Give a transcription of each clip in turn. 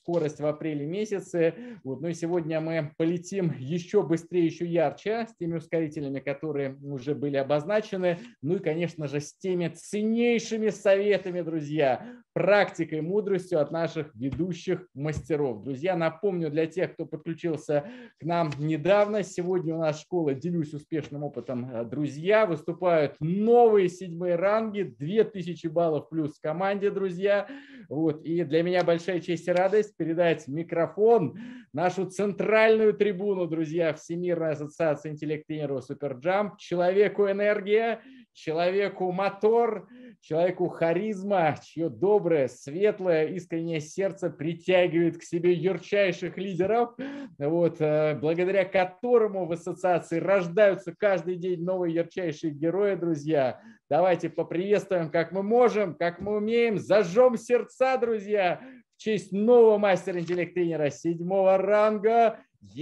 скорость в апреле месяце. Вот. Ну и сегодня мы полетим еще быстрее, еще ярче с теми ускорителями, которые уже были обозначены. Ну и, конечно же, с теми ценнейшими советами, друзья, практикой, мудростью от наших ведущих мастеров. Друзья, напомню для тех, кто подключился к нам недавно, сегодня у нас школа «Делюсь успешным опытом». Друзья, выступают новые 7-е ранги, 2000 баллов плюс в команде, друзья. Вот. И для меня большая честь и радость передать микрофон, нашу центральную трибуну, друзья, Всемирной ассоциации интеллект-тренеров «Суперджамп», человеку энергия, человеку мотор, человеку харизма, чье доброе, светлое, искреннее сердце притягивает к себе ярчайших лидеров, вот, благодаря которому в ассоциации рождаются каждый день новые ярчайшие герои, друзья. Давайте поприветствуем, как мы можем, как мы умеем, зажжем сердца, друзья, в честь нового мастера интеллект-тренера 7-го ранга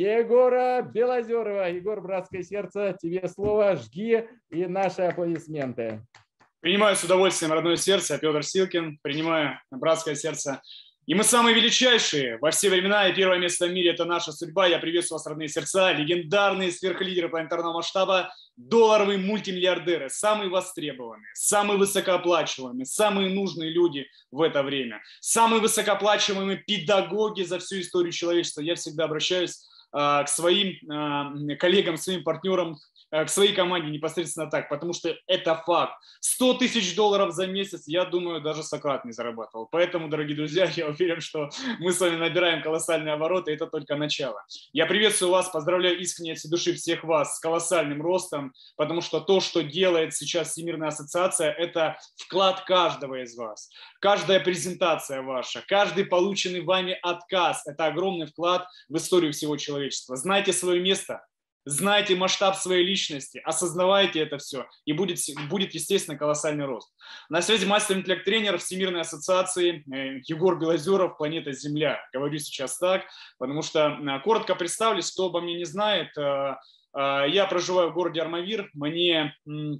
Егора Белозерова. Егор, братское сердце, тебе слово, жги и наши аплодисменты. Принимаю с удовольствием родное сердце, Петр Силкин, принимаю братское сердце. И мы самые величайшие во все времена, и первое место в мире – это наша судьба. Я приветствую вас, родные сердца, легендарные сверхлидеры планетарного масштаба, долларовые мультимиллиардеры, самые востребованные, самые высокооплачиваемые, самые нужные люди в это время, самые высокооплачиваемые педагоги за всю историю человечества. Я всегда обращаюсь к своим коллегам, своим партнерам, к своей команде непосредственно так, потому что это факт. 100 тысяч долларов за месяц, я думаю, даже Сократ не зарабатывал. Поэтому, дорогие друзья, я уверен, что мы с вами набираем колоссальные обороты, и это только начало. Я приветствую вас, поздравляю искренне от всей души всех вас с колоссальным ростом, потому что то, что делает сейчас Всемирная ассоциация, это вклад каждого из вас. Каждая презентация ваша, каждый полученный вами отказ – это огромный вклад в историю всего человечества. Знайте свое место. Знайте масштаб своей личности, осознавайте это все, и будет, естественно, колоссальный рост. На связи мастер интеллект-тренер Всемирной ассоциации Егор Белозеров, планета Земля. Говорю сейчас так, потому что коротко представлюсь, кто обо мне не знает. Я проживаю в городе Армавир, мне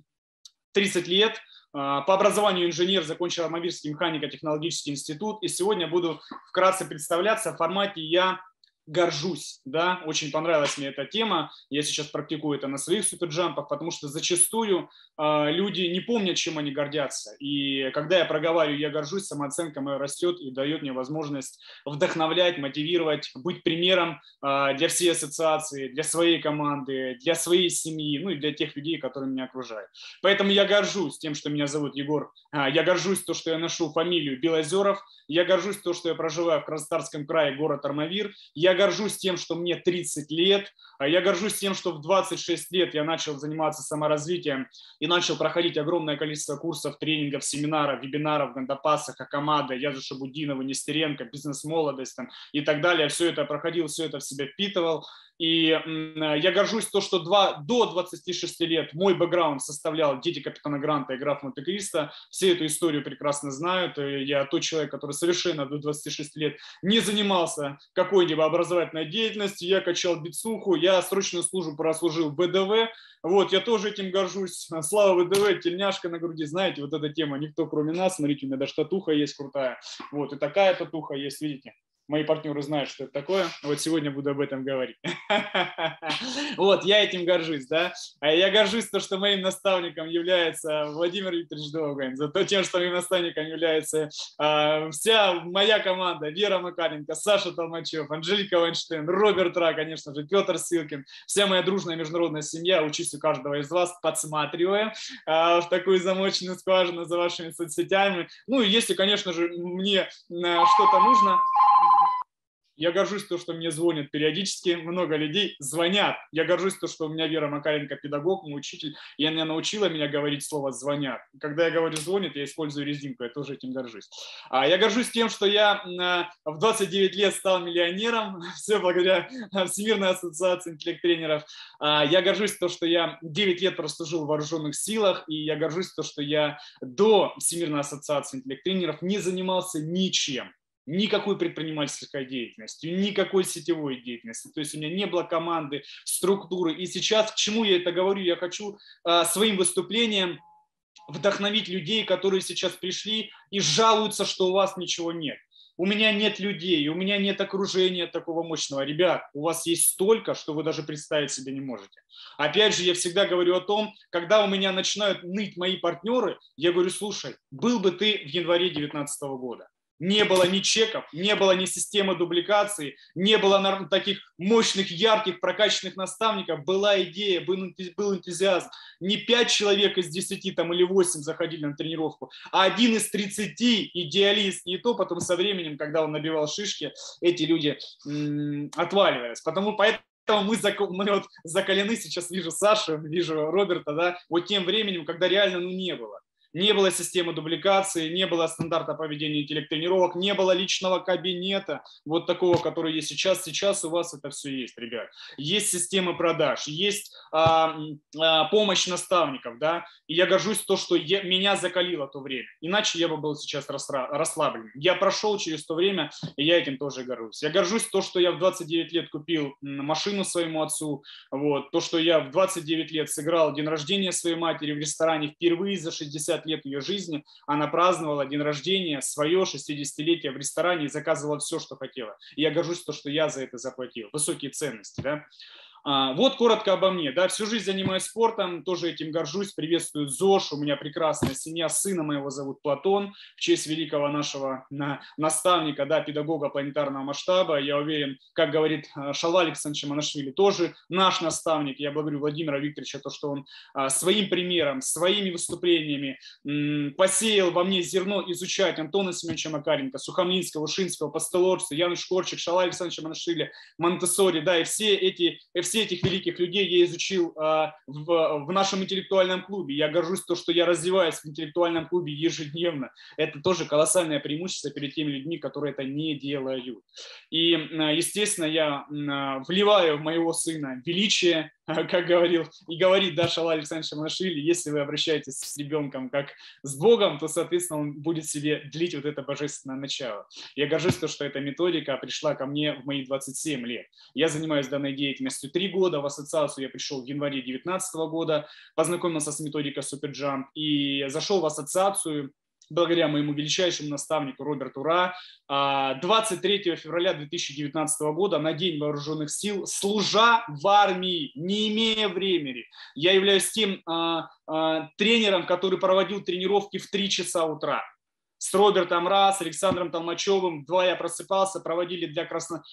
30 лет. По образованию инженер, закончил Армавирский механико-технологический институт. И сегодня буду вкратце представляться в формате «Я горжусь», да, очень понравилась мне эта тема, я сейчас практикую это на своих суперджампах, потому что зачастую люди не помнят, чем они гордятся, и когда я проговариваю «я горжусь», самооценка моя растет и дает мне возможность вдохновлять, мотивировать, быть примером для всей ассоциации, для своей команды, для своей семьи, ну и для тех людей, которые меня окружают. Поэтому я горжусь тем, что меня зовут Егор, я горжусь тем, что я ношу фамилию Белозеров, я горжусь тем, что я проживаю в Краснодарском крае, город Армавир, я горжусь тем, что мне 30 лет, я горжусь тем, что в 26 лет я начал заниматься саморазвитием и начал проходить огромное количество курсов, тренингов, семинаров, вебинаров, Гандапаса, Хакамада, Язу Шабудинова, Нестеренко, бизнес-молодость и так далее. Все это проходил, все это в себя впитывал. И я горжусь то, что до 26 лет мой бэкграунд составлял «Дети капитана Гранта» и «Граф Монте-Кристо». Все эту историю прекрасно знают. Я тот человек, который совершенно до 26 лет не занимался какой-либо образовательной деятельностью. Я качал бицуху, я срочную службу прослужил в ВДВ. Вот, я тоже этим горжусь. Слава ВДВ, тельняшка на груди. Знаете, вот эта тема, никто кроме нас. Смотрите, у меня даже татуха есть крутая. Вот, и такая татуха есть, видите. Мои партнеры знают, что это такое. Вот сегодня буду об этом говорить. Вот, я этим горжусь, да. Я горжусь то, что моим наставником является Владимир Викторович Довгань, зато тем, что моим наставником является вся моя команда: Вера Макаренко, Саша Толмачев, Анжелика Вайнштейн, Роберт Ра, конечно же, Петр Силкин. Вся моя дружная международная семья. Учусь у каждого из вас, подсматривая в такую замоченную скважину за вашими соцсетями. Ну и если, конечно же, мне что-то нужно, я горжусь тем, что мне звонят периодически, много людей звонят. Я горжусь тем, что у меня Вера Макаренко педагог, мой учитель, и она научила меня говорить слово «звонят». Когда я говорю «звонят», я использую резинку, я тоже этим горжусь. Я горжусь тем, что я в 29 лет стал миллионером, все благодаря Всемирной ассоциации интеллект-тренеров. Я горжусь тем, что я 9 лет прослужил в вооруженных силах, и я горжусь тем, что я до Всемирной ассоциации интеллект-тренеров не занимался ничем. Никакой предпринимательской деятельностью, никакой сетевой деятельности. То есть у меня не было команды, структуры. И сейчас, к чему я это говорю, я хочу своим выступлением вдохновить людей, которые сейчас пришли и жалуются, что у вас ничего нет. у меня нет людей, у меня нет окружения такого мощного. Ребят, у вас есть столько, что вы даже представить себе не можете. Опять же, я всегда говорю о том, когда у меня начинают ныть мои партнеры, я говорю, слушай, был бы ты в январе 2019 года. Не было ни чеков, не было ни системы дубликации, не было таких мощных, ярких, прокачанных наставников. Была идея, был энтузиазм. Не 5 человек из 10 там, или 8 заходили на тренировку, а 1 из 30 идеалист. И то потом со временем, когда он набивал шишки, эти люди отваливались. Поэтому мы вот закалены, сейчас вижу Сашу, вижу Роберта, да, вот тем временем, когда реально не было. Не было системы дубликации, не было стандарта поведения интеллект-тренировок, не было личного кабинета, вот такого, который есть сейчас. Сейчас у вас это все есть, ребят. Есть система продаж, есть помощь наставников, да, и я горжусь то, что меня закалило то время. Иначе я бы был сейчас расслаблен. Я прошел через то время, и я этим тоже горжусь. Я горжусь то, что я в 29 лет купил машину своему отцу, вот, то, что я в 29 лет сыграл день рождения своей матери в ресторане впервые за 60 лет ее жизни. Она праздновала день рождения свое 60-летие в ресторане и заказывала все, что хотела. И я горжусь то, что я за это заплатил. Высокие ценности, да. Вот коротко обо мне. Да, всю жизнь занимаюсь спортом, тоже этим горжусь, приветствую ЗОЖ. У меня прекрасная семья, сына моего зовут Платон, в честь великого нашего наставника, да, педагога планетарного масштаба. Я уверен, как говорит Шалва Александрович Манашвили, тоже наш наставник. Я благодарю Владимира Викторовича, то, что он своим примером, своими выступлениями посеял во мне зерно изучать Антона Семеновича Макаренко, Сухомлинского, Ушинского, Пастелорца, Януш Корчик, Шалва Александровича Манашвили, Монтессори, да, и все этих великих людей я изучил в нашем интеллектуальном клубе. Я горжусь то, что я развиваюсь в интеллектуальном клубе ежедневно. Это тоже колоссальное преимущество перед теми людьми, которые это не делают. И, естественно, я вливаю в моего сына величие, как говорил и говорит Шалва Александрович Манашвили, если вы обращаетесь с ребенком как с Богом, то, соответственно, он будет себе длить вот это божественное начало. Я горжусь то, что эта методика пришла ко мне в мои 27 лет. Я занимаюсь данной деятельностью 3 года, в ассоциацию я пришел в январе 2019 года, познакомился с методикой Суперджамп и зашел в ассоциацию благодаря моему величайшему наставнику Роберту Ра 23 февраля 2019 года на День вооруженных сил, служа в армии, не имея времени. Я являюсь тем тренером, который проводил тренировки в 3 часа утра. С Робертом Ра, с Александром Толмачевым, 2 я просыпался, проводили для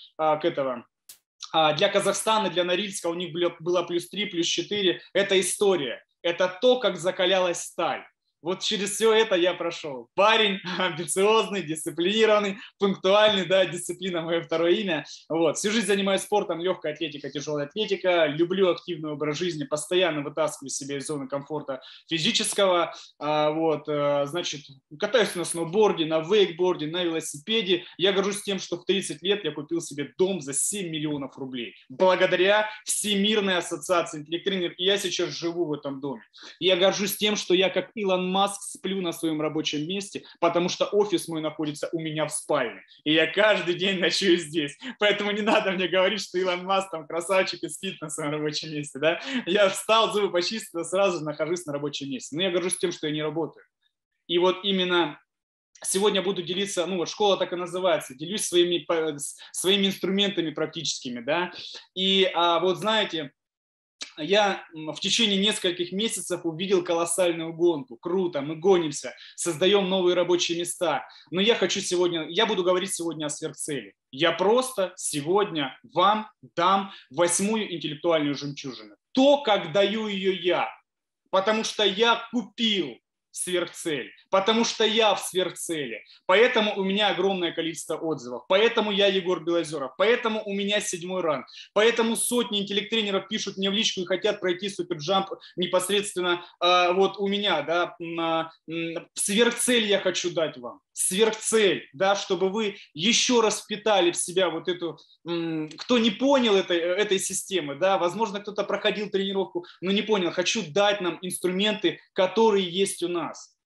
для Казахстана, для Норильска, у них было +3, +4. Это история. Это то, как закалялась сталь. Вот через все это я прошел. Парень амбициозный, дисциплинированный, пунктуальный, да, дисциплина мое второе имя. Вот. Всю жизнь занимаюсь спортом, легкая атлетика, тяжелая атлетика. Люблю активный образ жизни, постоянно вытаскиваю себя из зоны комфорта физического. Значит, катаюсь на сноуборде, на вейкборде, на велосипеде. Я горжусь тем, что в 30 лет я купил себе дом за 7 миллионов рублей. Благодаря Всемирной ассоциации интеллект-тренеров. И я сейчас живу в этом доме. И я горжусь тем, что я как Илон Маск сплю на своем рабочем месте, потому что офис мой находится у меня в спальне. И я каждый день ночую здесь. Поэтому не надо мне говорить, что Илон Маск там красавчик и спит на своем рабочем месте. Да? Я встал, зубы почистил, сразу нахожусь на рабочем месте. Но я горжусь тем, что я не работаю. И вот именно сегодня буду делиться, ну вот школа так и называется, делюсь своими инструментами практическими. Да? И вот знаете, я в течение нескольких месяцев увидел колоссальную гонку. Круто, мы гонимся, создаем новые рабочие места. Но я буду говорить сегодня о сверхцели. Я просто сегодня вам дам 8-ю интеллектуальную жемчужину. То, как даю ее я. Потому что я купил сверхцель, потому что я в сверхцели, поэтому у меня огромное количество отзывов, поэтому я Егор Белозеров, поэтому у меня 7-й ранг, поэтому сотни интеллект-тренеров пишут мне в личку и хотят пройти суперджамп непосредственно вот у меня, да, сверхцель я хочу дать вам, сверхцель, да, чтобы вы еще раз впитали в себя вот эту, кто не понял этой системы, да, возможно, кто-то проходил тренировку, но не понял, хочу дать нам инструменты, которые есть у нас.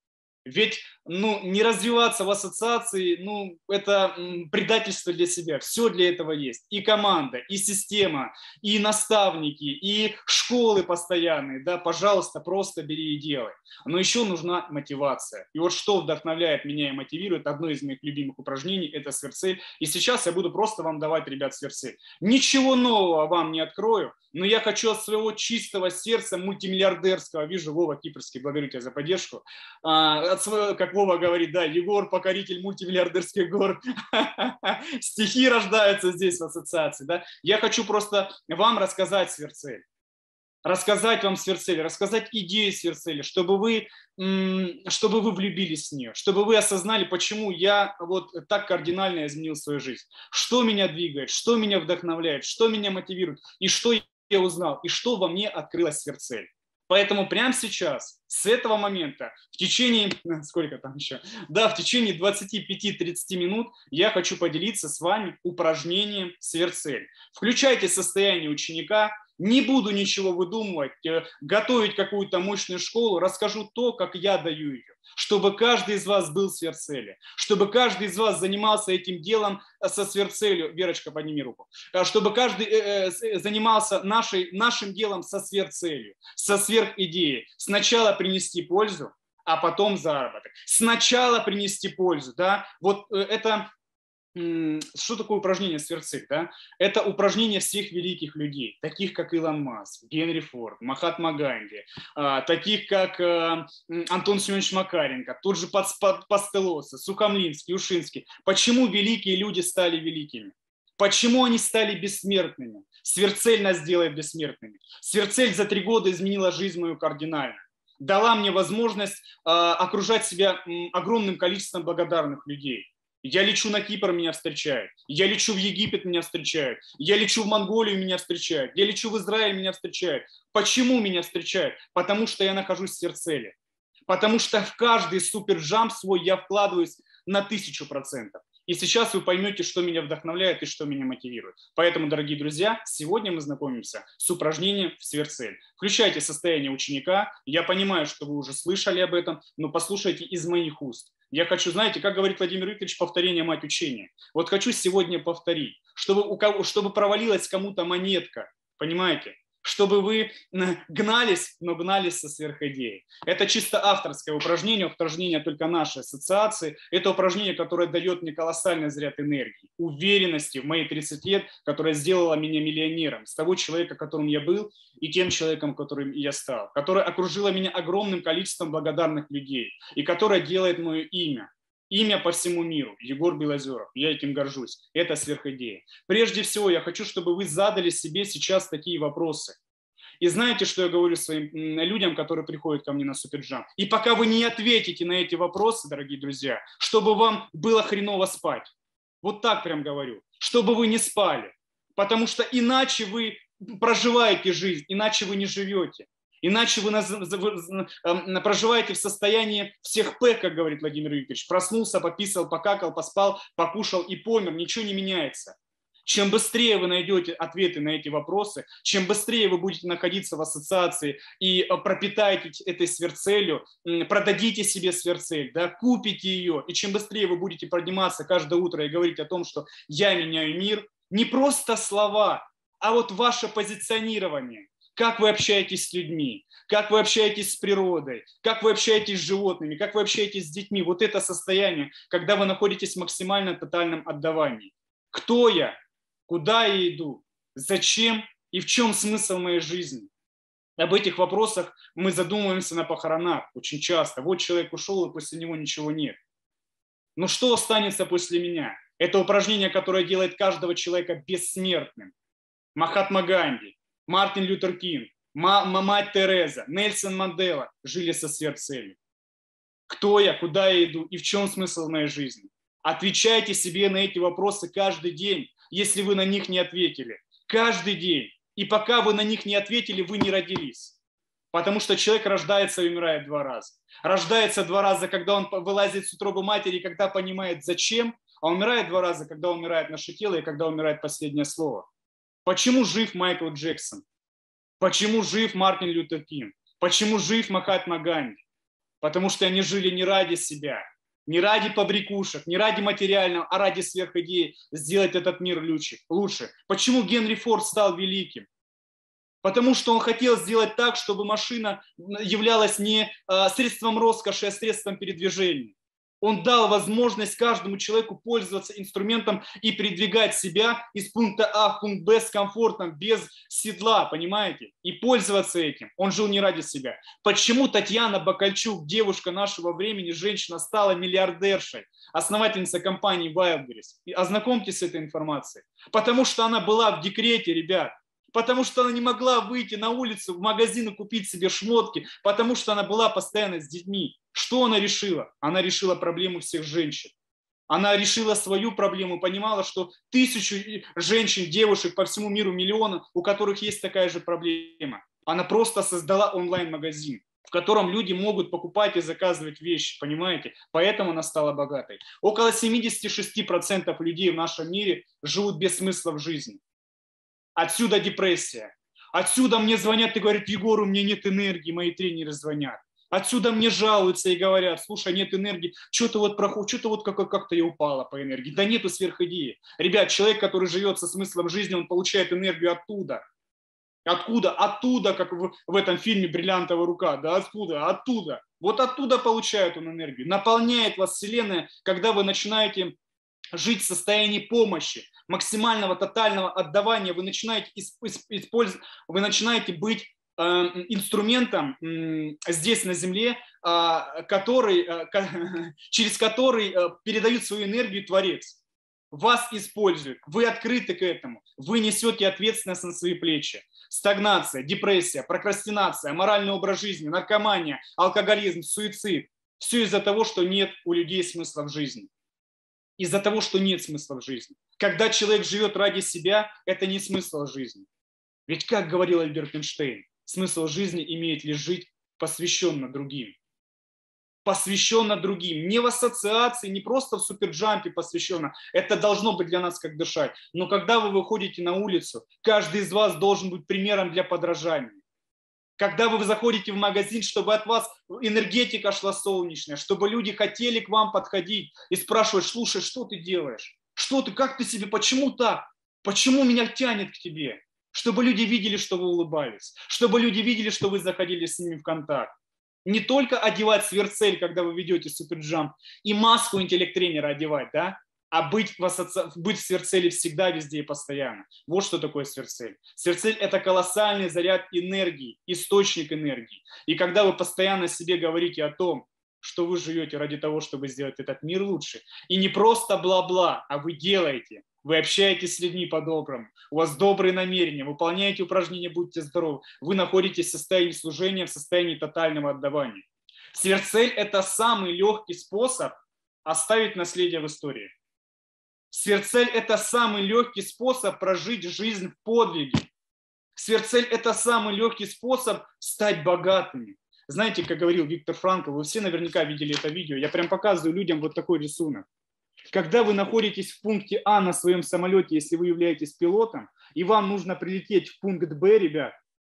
Ведь не развиваться в ассоциации, это предательство для себя. Все для этого есть. И команда, и система, и наставники, и школы постоянные. Да, пожалуйста, просто бери и делай. Но еще нужна мотивация. И вот что вдохновляет меня и мотивирует, одно из моих любимых упражнений – это сверцель. И сейчас я буду просто вам давать, ребят, сверцель. Ничего нового вам не открою, но я хочу от своего чистого сердца мультимиллиардерского, вижу, Вова Кипрский, благодарю тебя за поддержку, от своего, как Вова говорит, да, Егор, покоритель мультимиллиардерских гор, стихи рождаются здесь в ассоциации, да, я хочу просто вам рассказать сверцель. Рассказать вам сверцель, рассказать идеи сверцели, чтобы вы влюбились в нее, чтобы вы осознали, почему я вот так кардинально изменил свою жизнь. Что меня двигает, что меня вдохновляет, что меня мотивирует, и что я узнал, и что во мне открылась сверцель. Поэтому прямо сейчас, с этого момента, в течение, сколько там еще? Да, в течение 25-30 минут я хочу поделиться с вами упражнением сверцель. Включайте состояние ученика, не буду ничего выдумывать, готовить какую-то мощную школу, расскажу то, как я даю ее, чтобы каждый из вас был сверцелью, чтобы каждый из вас занимался этим делом со сверцелью. Верочка, подними руку. Чтобы каждый занимался нашим делом со сверцелью, со сверхидеей. Сначала принести пользу, а потом заработок. Сначала принести пользу, да, вот это... Что такое упражнение сверцель? Да? Это упражнение всех великих людей, таких как Илон Маск, Генри Форд, Махатма Ганди, таких как Антон Семенович Макаренко, тот же Пастелоса, Сухомлинский, Ушинский. Почему великие люди стали великими? Почему они стали бессмертными? Сверцель нас делает бессмертными. Сверцель за 3 года изменила жизнь мою кардинально. Дала мне возможность окружать себя огромным количеством благодарных людей. Я лечу на Кипр, меня встречают. Я лечу в Египет, меня встречают. Я лечу в Монголию, меня встречают. Я лечу в Израиль, меня встречают. Почему меня встречают? Потому что я нахожусь в сверцеле. Потому что в каждый суперджамп свой я вкладываюсь на 1000%. И сейчас вы поймете, что меня вдохновляет и что меня мотивирует. Поэтому, дорогие друзья, сегодня мы знакомимся с упражнением в сверцель. Включайте состояние ученика. Я понимаю, что вы уже слышали об этом, но послушайте из моих уст. Я хочу, знаете, как говорит Владимир Викторович, повторение мать учения. Вот хочу сегодня повторить, чтобы провалилась кому-то монетка, понимаете? Чтобы вы гнались, но гнались со сверхидеей. Это чисто авторское упражнение только нашей ассоциации. Это упражнение, которое дает мне колоссальный заряд энергии, уверенности в мои 30 лет, которое сделало меня миллионером, с того человека, которым я был, и тем человеком, которым я стал, которое окружило меня огромным количеством благодарных людей, и которое делает мое имя. Имя по всему миру. Егор Белозеров. Я этим горжусь. Это сверхидея. Прежде всего, я хочу, чтобы вы задали себе сейчас такие вопросы. И знаете, что я говорю своим людям, которые приходят ко мне на суперджамп? И пока вы не ответите на эти вопросы, дорогие друзья, чтобы вам было хреново спать. Вот так прям говорю. Чтобы вы не спали. Потому что иначе вы проживаете жизнь, иначе вы не живете. Иначе вы проживаете в состоянии всех П, как говорит Владимир Викторович. Проснулся, пописал, покакал, поспал, покушал и помер. Ничего не меняется. Чем быстрее вы найдете ответы на эти вопросы, чем быстрее вы будете находиться в ассоциации и пропитаете этой сверцелью, продадите себе сверцель, да, купите ее, и чем быстрее вы будете подниматься каждое утро и говорить о том, что я меняю мир, не просто слова, а вот ваше позиционирование. Как вы общаетесь с людьми, как вы общаетесь с природой, как вы общаетесь с животными, как вы общаетесь с детьми. Вот это состояние, когда вы находитесь в максимально тотальном отдавании. Кто я? Куда я иду? Зачем? И в чем смысл моей жизни? Об этих вопросах мы задумываемся на похоронах очень часто. Вот человек ушел, и после него ничего нет. Но что останется после меня? Это упражнение, которое делает каждого человека бессмертным. Махатма Ганди, Мартин Лютер Кинг, мать Тереза, Нельсон Мандела жили со сверхцелью. Кто я, куда я иду и в чем смысл моей жизни? Отвечайте себе на эти вопросы каждый день, если вы на них не ответили. Каждый день. И пока вы на них не ответили, вы не родились. Потому что человек рождается и умирает 2 раза. Рождается 2 раза, когда он вылазит с утробы матери, когда понимает зачем, а умирает 2 раза, когда умирает наше тело и когда умирает последнее слово. Почему жив Майкл Джексон? Почему жив Мартин Лютер Кинг? Почему жив Махатма Ганди? Потому что они жили не ради себя, не ради побрякушек, не ради материального, а ради сверхидеи сделать этот мир лучше. Почему Генри Форд стал великим? Потому что он хотел сделать так, чтобы машина являлась не средством роскоши, а средством передвижения. Он дал возможность каждому человеку пользоваться инструментом и передвигать себя из пункта А в пункт Б с комфортом, без седла, понимаете? И пользоваться этим. Он жил не ради себя. Почему Татьяна Бакальчук, девушка нашего времени, женщина, стала миллиардершей, основательница компании Wildberries? Ознакомьтесь с этой информацией. Потому что она была в декрете, ребят. Потому что она не могла выйти на улицу, в магазин и купить себе шмотки, потому что она была постоянно с детьми. Что она решила? Она решила проблему всех женщин. Она решила свою проблему, понимала, что 1000 женщин, девушек по всему миру, миллионы, у которых есть такая же проблема. Она просто создала онлайн-магазин, в котором люди могут покупать и заказывать вещи, понимаете? Поэтому она стала богатой. Около 76% людей в нашем мире живут без смысла в жизни. Отсюда депрессия. Отсюда мне звонят и говорят: Егор, у меня нет энергии, мои тренеры звонят. Отсюда мне жалуются и говорят: слушай, нет энергии, что-то вот проходит, что-то вот как-то я упала по энергии. Да нету сверхидеи. Ребят, человек, который живет со смыслом жизни, он получает энергию оттуда. Откуда? Оттуда, как в этом фильме «Бриллиантовая рука». Да, откуда? Оттуда. Вот оттуда получает он энергию. Наполняет вас Вселенная, когда вы начинаете жить в состоянии помощи, максимального тотального отдавания. Вы начинаете использовать, вы начинаете быть инструментом здесь на Земле, через который передают свою энергию Творец. Вас используют, вы открыты к этому, вы несете ответственность на свои плечи. Стагнация, депрессия, прокрастинация, моральный образ жизни, наркомания, алкоголизм, суицид. Все из-за того, что нет у людей смысла в жизни. Из-за того, что нет смысла в жизни. Когда человек живет ради себя, это не смысл жизни. Ведь, как говорил Альберт Эйнштейн, смысл жизни имеет лишь жить посвященно другим. Посвященно другим. Не в ассоциации, не просто в суперджампе посвященно. Это должно быть для нас как дышать. Но когда вы выходите на улицу, каждый из вас должен быть примером для подражания. Когда вы заходите в магазин, чтобы от вас энергетика шла солнечная, чтобы люди хотели к вам подходить и спрашивать: слушай, что ты делаешь? Что ты, как ты себе, почему так? Почему меня тянет к тебе? Чтобы люди видели, что вы улыбались, чтобы люди видели, что вы заходили с ними в контакт. Не только одевать сверхцель, когда вы ведете суперджамп, и маску интеллект-тренера одевать, да? А быть в сверхцели всегда, везде и постоянно. Вот что такое сверхцель. Сверхцель – это колоссальный заряд энергии, источник энергии. И когда вы постоянно себе говорите о том, что вы живете ради того, чтобы сделать этот мир лучше, и не просто бла-бла, а вы делаете, вы общаетесь с людьми по-доброму, у вас добрые намерения, выполняете упражнения, будьте здоровы, вы находитесь в состоянии служения, в состоянии тотального отдавания. Сверхцель – это самый легкий способ оставить наследие в истории. Сверхцель – это самый легкий способ прожить жизнь в подвиге. Сверхцель – это самый легкий способ стать богатыми. Знаете, как говорил Виктор Франкл, вы все наверняка видели это видео, я прям показываю людям вот такой рисунок. Когда вы находитесь в пункте А на своем самолете, если вы являетесь пилотом, и вам нужно прилететь в пункт Б, ребят,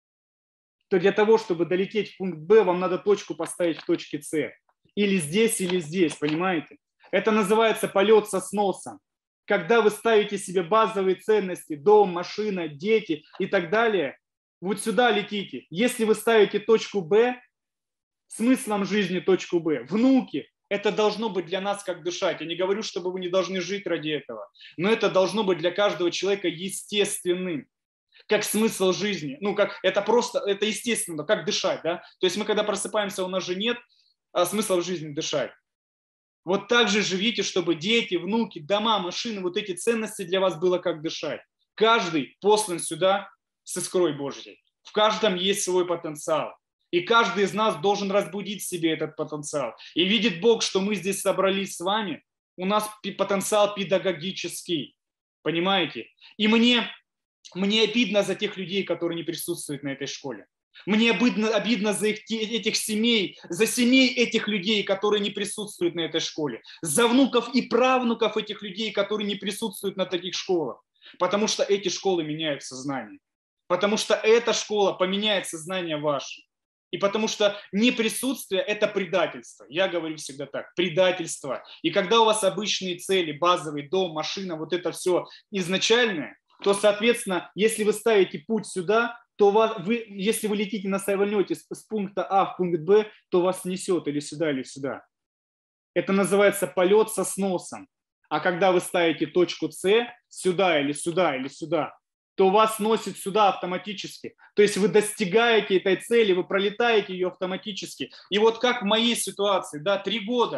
то для того, чтобы долететь в пункт Б, вам надо точку поставить в точке С. Или здесь, понимаете? Это называется полет со сносом. Когда вы ставите себе базовые ценности, дом, машина, дети и так далее, вот сюда летите. Если вы ставите точку Б, смыслом жизни точку Б, внуки, это должно быть для нас как дышать. Я не говорю, чтобы вы не должны жить ради этого, но это должно быть для каждого человека естественным, как смысл жизни. Ну, как это просто, это естественно, как дышать, да? То есть мы когда просыпаемся, у нас же нет смысла в жизни дышать. Вот так же живите, чтобы дети, внуки, дома, машины, вот эти ценности для вас было как дышать. Каждый послан сюда с искрой Божьей. В каждом есть свой потенциал. И каждый из нас должен разбудить в себе этот потенциал. И видит Бог, что мы здесь собрались с вами, у нас потенциал педагогический. Понимаете? И мне обидно за тех людей, которые не присутствуют на этой школе. Мне обидно за этих семей, за семей этих людей, которые не присутствуют на этой школе, за внуков и правнуков этих людей, которые не присутствуют на таких школах, потому что эти школы меняют сознание, потому что эта школа поменяет сознание ваше. И потому что неприсутствие – это предательство. Я говорю всегда так, предательство. И когда у вас обычные цели, базовый дом, машина, вот это все изначальное, то, соответственно, если вы ставите путь сюда, то если вы летите на самолете с пункта А в пункт Б, то вас несет или сюда, или сюда. Это называется полет со сносом. А когда вы ставите точку С сюда или сюда или сюда, то вас носит сюда автоматически. То есть вы достигаете этой цели, вы пролетаете ее автоматически. И вот как в моей ситуации, да, 3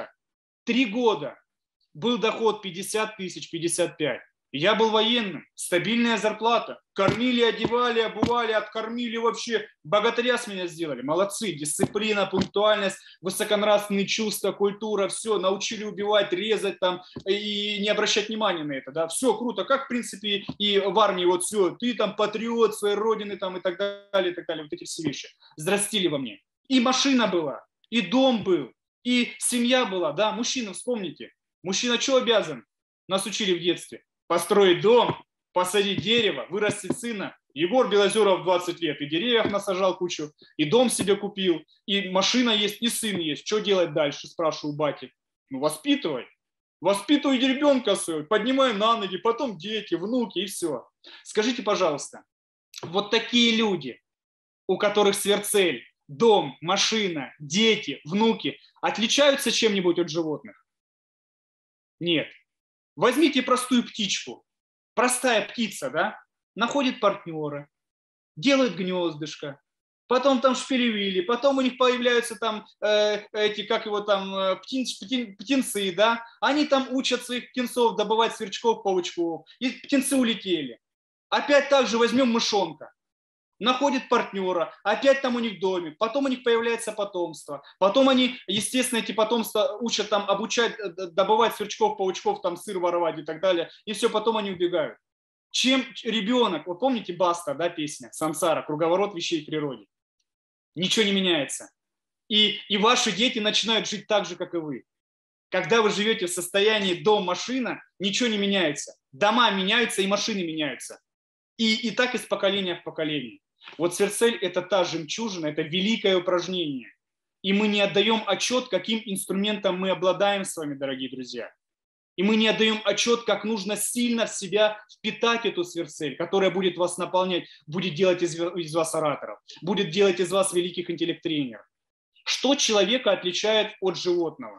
года был доход 50 тысяч, 55. Я был военным, стабильная зарплата. Кормили, одевали, обували, откормили вообще. Богатыря с меня сделали. Молодцы. Дисциплина, пунктуальность, высоконравственные чувства, культура. Все, научили убивать, резать там и не обращать внимания на это. Да? Все круто. Как, в принципе, и в армии вот все. Ты там патриот своей родины там, и так далее, и так далее. Вот эти все вещи. Взрастили во мне. И машина была, и дом был, и семья была. Да, мужчина, вспомните. Мужчина что обязан? Нас учили в детстве. Построить дом, посадить дерево, вырастить сына. Егор Белозеров 20 лет, и деревьев насажал кучу, и дом себе купил, и машина есть, и сын есть. Что делать дальше, спрашиваю бати. Ну, воспитывай. Воспитывай ребенка своего, поднимай на ноги, потом дети, внуки, и все. Скажите, пожалуйста, вот такие люди, у которых сверхцель, дом, машина, дети, внуки, отличаются чем-нибудь от животных? Нет. Возьмите простую птичку. Простая птица, да, находит партнера, делает гнездышко, потом там шпилевили, потом у них появляются там как его там, птенцы, да, они там учат своих птенцов добывать сверчков, паучков, и птенцы улетели. Опять также возьмем мышонка. Находит партнера, опять там у них домик, потом у них появляется потомство, потом они, естественно, эти потомства учат там обучать, добывать сверчков, паучков, там сыр воровать и так далее, и все, потом они убегают. Чем ребенок, вы помните Баста, да, песня «Сансара», круговорот вещей в природе, ничего не меняется. И ваши дети начинают жить так же, как и вы. Когда вы живете в состоянии дом-машина, ничего не меняется. Дома меняются и машины меняются. И так из поколения в поколение. Вот сверхцель – это та жемчужина, это великое упражнение. И мы не отдаем отчет, каким инструментом мы обладаем с вами, дорогие друзья. И мы не отдаем отчет, как нужно сильно в себя впитать эту сверхцель, которая будет вас наполнять, будет делать из вас ораторов, будет делать из вас великих интеллект-тренеров. Что человека отличает от животного?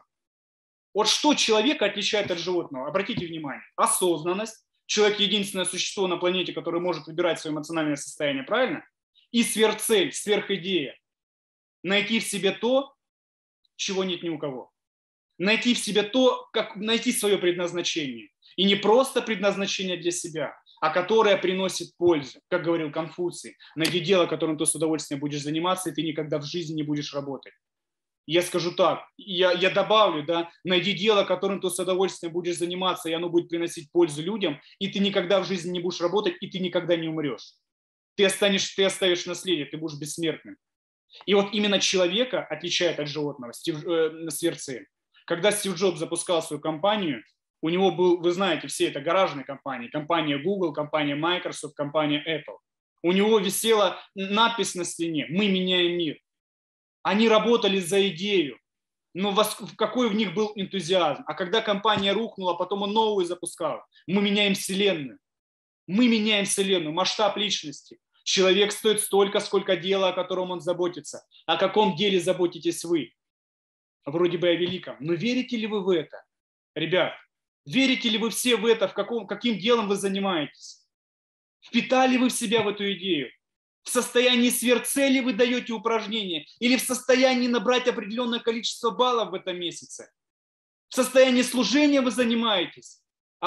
Вот что человека отличает от животного? Обратите внимание. Осознанность. Человек – единственное существо на планете, которое может выбирать свое эмоциональное состояние, правильно? И сверхцель, сверхидея. Найти в себе то, чего нет ни у кого. Найти в себе то, как найти свое предназначение. И не просто предназначение для себя, а которое приносит пользу. Как говорил Конфуций, найди дело, которым ты с удовольствием будешь заниматься, и ты никогда в жизни не будешь работать. Я скажу так, я добавлю, да, найди дело, которым ты с удовольствием будешь заниматься, и оно будет приносить пользу людям, и ты никогда в жизни не будешь работать, и ты никогда не умрешь. Ты оставишь наследие, ты будешь бессмертным. И вот именно человека отличает от животного сверхцель. Когда Стив Джобс запускал свою компанию, у него был, вы знаете, все это гаражные компании, компания Google, компания Microsoft, компания Apple. У него висела надпись на стене «Мы меняем мир». Они работали за идею, но какой в них был энтузиазм. А когда компания рухнула, потом он новую запускал. Мы меняем вселенную. Мы меняем вселенную, масштаб личности. Человек стоит столько, сколько дела, о котором он заботится. О каком деле заботитесь вы? Вроде бы о великом. Но верите ли вы в это? Ребят, верите ли вы все в это, каким делом вы занимаетесь? Впитали вы в себя в эту идею? В состоянии сверхцели вы даете упражнения? Или в состоянии набрать определенное количество баллов в этом месяце? В состоянии служения вы занимаетесь?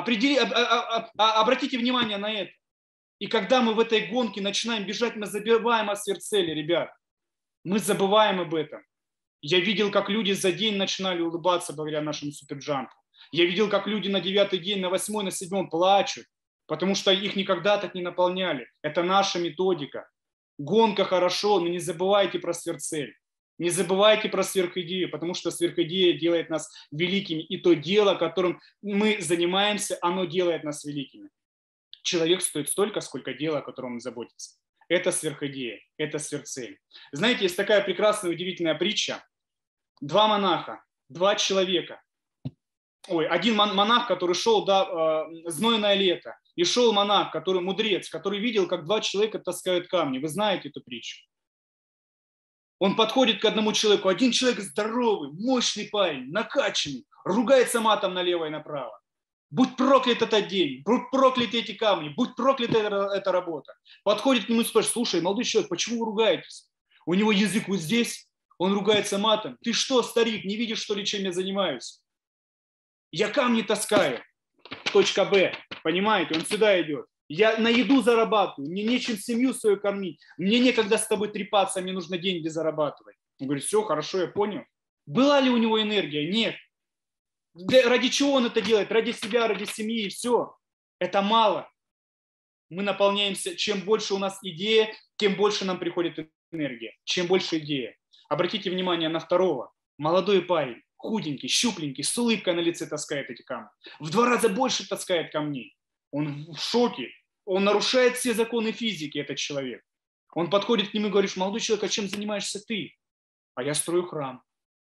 Обратите внимание на это. И когда мы в этой гонке начинаем бежать, мы забываем о сверхцели, ребят. Мы забываем об этом. Я видел, как люди за день начинали улыбаться благодаря нашему суперджампу. Я видел, как люди на 9-й день, на 8-й, на 7-м плачут, потому что их никогда так не наполняли. Это наша методика. Гонка хорошо, но не забывайте про сверхцель. Не забывайте про сверхидею, потому что сверхидея делает нас великими. И то дело, которым мы занимаемся, оно делает нас великими. Человек стоит столько, сколько дело, о котором он заботится. это сверхидея, это сверхцель. Знаете, есть такая прекрасная, удивительная притча. Два монаха, два человека. Один монах, который шел, знойное лето, и шел монах, который мудрец, который видел, как два человека таскают камни. Вы знаете эту притчу? Он подходит к одному человеку. Один человек здоровый, мощный парень, накачанный, ругается матом налево и направо. Будь проклят этот день, будь прокляты эти камни, будь проклята эта работа. Подходит к нему и спрашивает: слушай, молодой человек, почему вы ругаетесь? У него язык вот здесь, он ругается матом. Ты что, старик, не видишь, что ли, чем я занимаюсь? Я камни таскаю. Точка Б, понимаете, он сюда идет. Я на еду зарабатываю, мне нечем семью свою кормить, мне некогда с тобой трепаться, мне нужно деньги зарабатывать. Он говорит: все, хорошо, я понял. Была ли у него энергия? Нет. Ради чего он это делает? Ради себя, ради семьи, и все. Это мало. Мы наполняемся, чем больше у нас идея, тем больше нам приходит энергия. Чем больше идея. Обратите внимание на второго. Молодой парень, худенький, щупленький, с улыбкой на лице таскает эти камни. В 2 раза больше таскает камней. Он в шоке. Он нарушает все законы физики, этот человек. Он подходит к нему и говорит: молодой человек, а чем занимаешься ты? А я строю храм.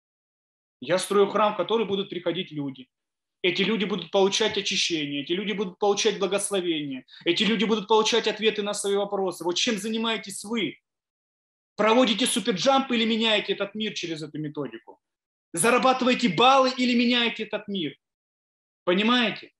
Я строю храм, в который будут приходить люди. Эти люди будут получать очищение, эти люди будут получать благословение, эти люди будут получать ответы на свои вопросы. Вот чем занимаетесь вы? Проводите суперджамп или меняете этот мир через эту методику? Зарабатываете баллы или меняете этот мир? Понимаете?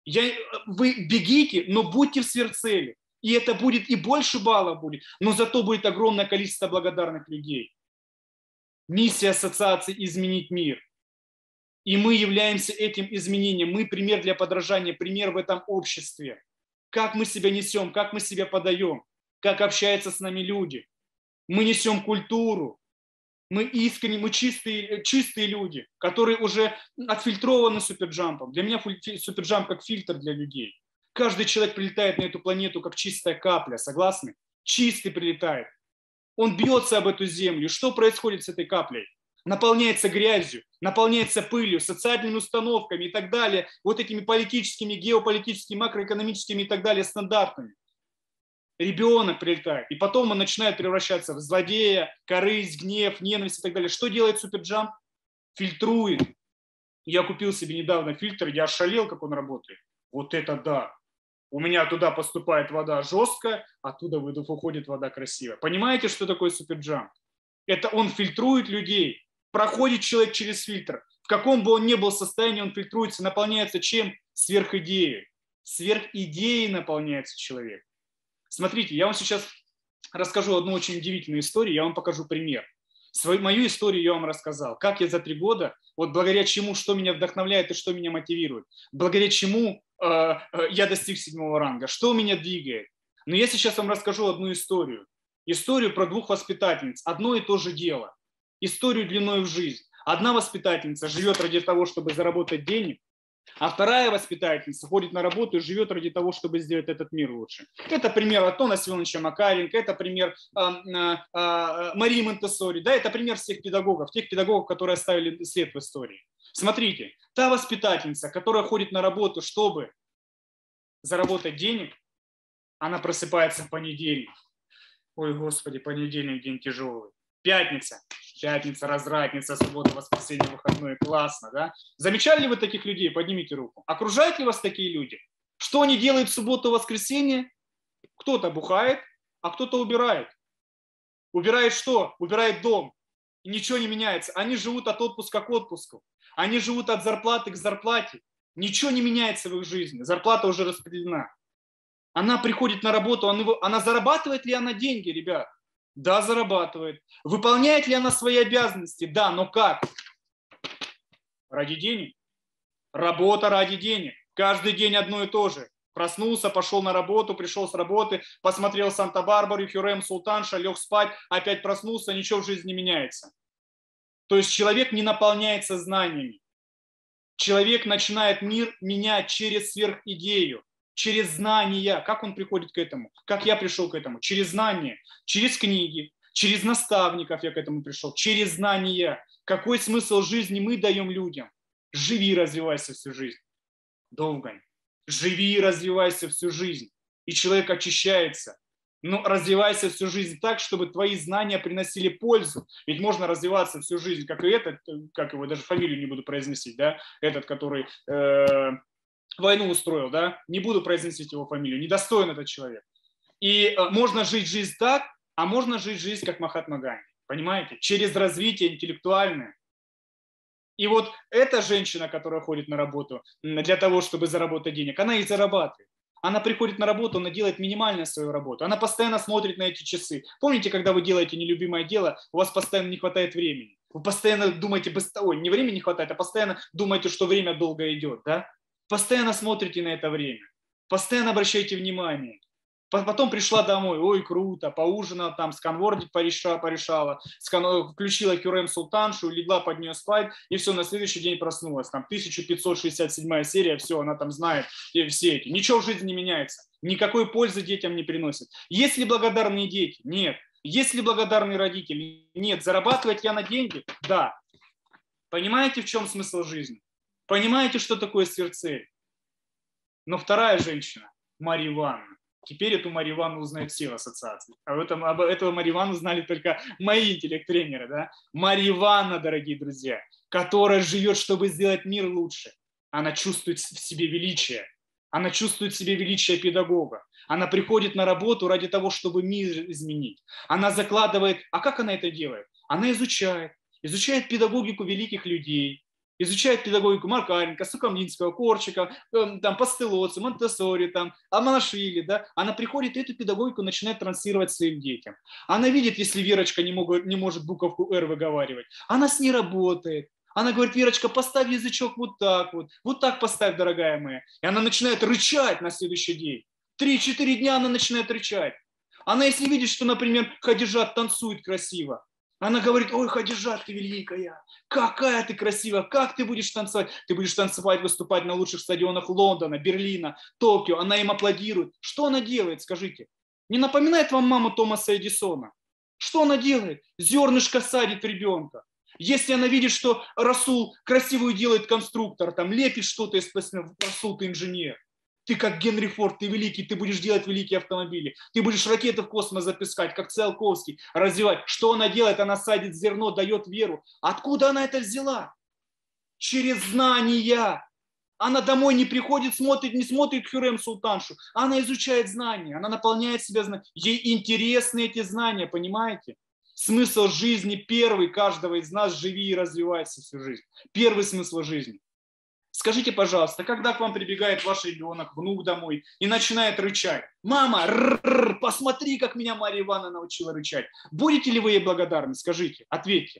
Вы бегите, но будьте в сверхцели. И это будет, и больше баллов будет, но зато будет огромное количество благодарных людей. Миссия ассоциации – изменить мир. И мы являемся этим изменением. Мы пример для подражания, пример в этом обществе. Как мы себя несем, как мы себя подаем, как общаются с нами люди. Мы несем культуру. Мы искренне, мы чистые люди, которые уже отфильтрованы суперджампом. Для меня суперджамп как фильтр для людей. Каждый человек прилетает на эту планету как чистая капля, согласны? Чистый прилетает. Он бьется об эту землю. Что происходит с этой каплей? Наполняется грязью, наполняется пылью, социальными установками и так далее, вот этими политическими, геополитическими, макроэкономическими и так далее стандартами. Ребенок прилетает, и потом он начинает превращаться в злодея, корысть, гнев, ненависть и так далее. Что делает суперджамп? Фильтрует. Я купил себе недавно фильтр, я ошалел, как он работает. Вот это да. У меня туда поступает вода жесткая, оттуда выходит вода красивая. Понимаете, что такое суперджамп? Это он фильтрует людей. Проходит человек через фильтр. В каком бы он ни был состоянии, он фильтруется, наполняется чем? Сверхидеей. Сверхидеей наполняется человек. Смотрите, я вам сейчас расскажу одну очень удивительную историю, я вам покажу пример. Мою историю я вам рассказал. Как я за 3 года, вот благодаря чему, что меня вдохновляет и что меня мотивирует, благодаря чему я достиг 7-го ранга, что меня двигает. Но я сейчас вам расскажу одну историю. Историю про 2 воспитательниц. Одно и то же дело. Историю длиной в жизнь. Одна воспитательница живет ради того, чтобы заработать денег, а вторая воспитательница ходит на работу и живет ради того, чтобы сделать этот мир лучше. Это пример Антона Семеновича Макаренко, это пример Марии Монтессори, да, это пример всех педагогов, тех педагогов, которые оставили след в истории. Смотрите, та воспитательница, которая ходит на работу, чтобы заработать денег, она просыпается в понедельник. Ой, Господи, понедельник день тяжелый. Пятница, развратница, суббота, воскресенье, выходной. Классно, да? Замечали ли вы таких людей? Поднимите руку. Окружают ли вас такие люди? Что они делают в субботу, воскресенье? Кто-то бухает, а кто-то убирает. Убирает что? Убирает дом. И ничего не меняется. Они живут от отпуска к отпуску. Они живут от зарплаты к зарплате. Ничего не меняется в их жизни. Зарплата уже распределена. Она приходит на работу, она зарабатывает ли она деньги, ребят? Да, зарабатывает. Выполняет ли она свои обязанности? Да, но как? Ради денег. Работа ради денег. Каждый день одно и то же. Проснулся, пошел на работу, пришел с работы, посмотрел Санта-Барбару, Хюррем, Султанша, лег спать, опять проснулся, ничего в жизни не меняется. То есть человек не наполняется знаниями. Человек начинает мир менять через сверхидею. Через знания. Как он приходит к этому? Как я пришел к этому? Через знания, через книги, через наставников я к этому пришел. Через знания. Какой смысл жизни мы даем людям? Живи и развивайся всю жизнь. Долгань. Живи и развивайся всю жизнь. И человек очищается. Но развивайся всю жизнь так, чтобы твои знания приносили пользу. Ведь можно развиваться всю жизнь, как и этот, как его, даже фамилию не буду произносить, да, этот, который войну устроил, да, не буду произносить его фамилию, недостоин этот человек. И можно жить жизнь так, а можно жить жизнь как Махатма Ганди, понимаете, через развитие интеллектуальное. И вот эта женщина, которая ходит на работу для того, чтобы заработать денег, она их зарабатывает. Она приходит на работу, она делает минимальную свою работу. Она постоянно смотрит на эти часы. Помните, когда вы делаете нелюбимое дело, у вас постоянно не хватает времени. Вы постоянно думаете, ой, не времени не хватает, а постоянно думаете, что время долго идет. Да? Постоянно смотрите на это время. Постоянно обращайте внимание. Потом пришла домой, ой, круто, поужинала, там сканвордик порешала, включила Хюррем Султаншу, легла под нее спать, и все, на следующий день проснулась. Там 1567 серия, все, она там знает все эти. Ничего в жизни не меняется, никакой пользы детям не приносит. Есть ли благодарные дети? Нет. Есть ли благодарные родители? Нет. Зарабатывать я на деньги? Да. Понимаете, в чем смысл жизни? Понимаете, что такое сверхцель? Но вторая женщина, Марья Ивановна. Теперь эту Марью Ивановну узнают все в ассоциации. Об этого Марью Ивановну знали только мои интеллект-тренеры. Да? Марья Ивановна, дорогие друзья, которая живет, чтобы сделать мир лучше. Она чувствует в себе величие. Она чувствует в себе величие педагога. Она приходит на работу ради того, чтобы мир изменить. Она закладывает... А как она это делает? Она изучает. Изучает педагогику великих людей. Изучает педагогику Макаренко, Сухомлинского, Корчика, там, Пастелоцци, Монтессори, там, Аманашвили. Да? Она приходит и эту педагогику начинает транслировать своим детям. Она видит, если Верочка не может буковку «Р» выговаривать. Она с ней работает. Она говорит, Верочка, поставь язычок вот так поставь, дорогая моя. И она начинает рычать на следующий день. 3-4 дня она начинает рычать. Она, если видит, что, например, Хадижат танцует красиво, она говорит, ой, Хадижат, ты великая, какая ты красивая, как ты будешь танцевать? Ты будешь танцевать, выступать на лучших стадионах Лондона, Берлина, Токио. Она им аплодирует. Что она делает, скажите? Не напоминает вам мама Томаса Эдисона? Что она делает? Зернышко садит ребенка. Если она видит, что Расул красивую делает конструктор, там лепит что-то из пластины, Расул, ты инженер. Ты как Генри Форд, ты великий, ты будешь делать великие автомобили. Ты будешь ракеты в космос запускать, как Циолковский, развивать. Что она делает? Она садит зерно, дает веру. Откуда она это взяла? Через знания. Она домой не приходит, не смотрит Хюррем Султаншу. Она изучает знания, она наполняет себя знаниями. Ей интересны эти знания, понимаете? Смысл жизни первый каждого из нас – живи и развивайся всю жизнь. Первый смысл жизни. Скажите, пожалуйста, когда к вам прибегает ваш ребенок, внук домой и начинает рычать? Мама, посмотри, как меня Марья Ивановна научила рычать. Будете ли вы ей благодарны? Скажите, ответьте.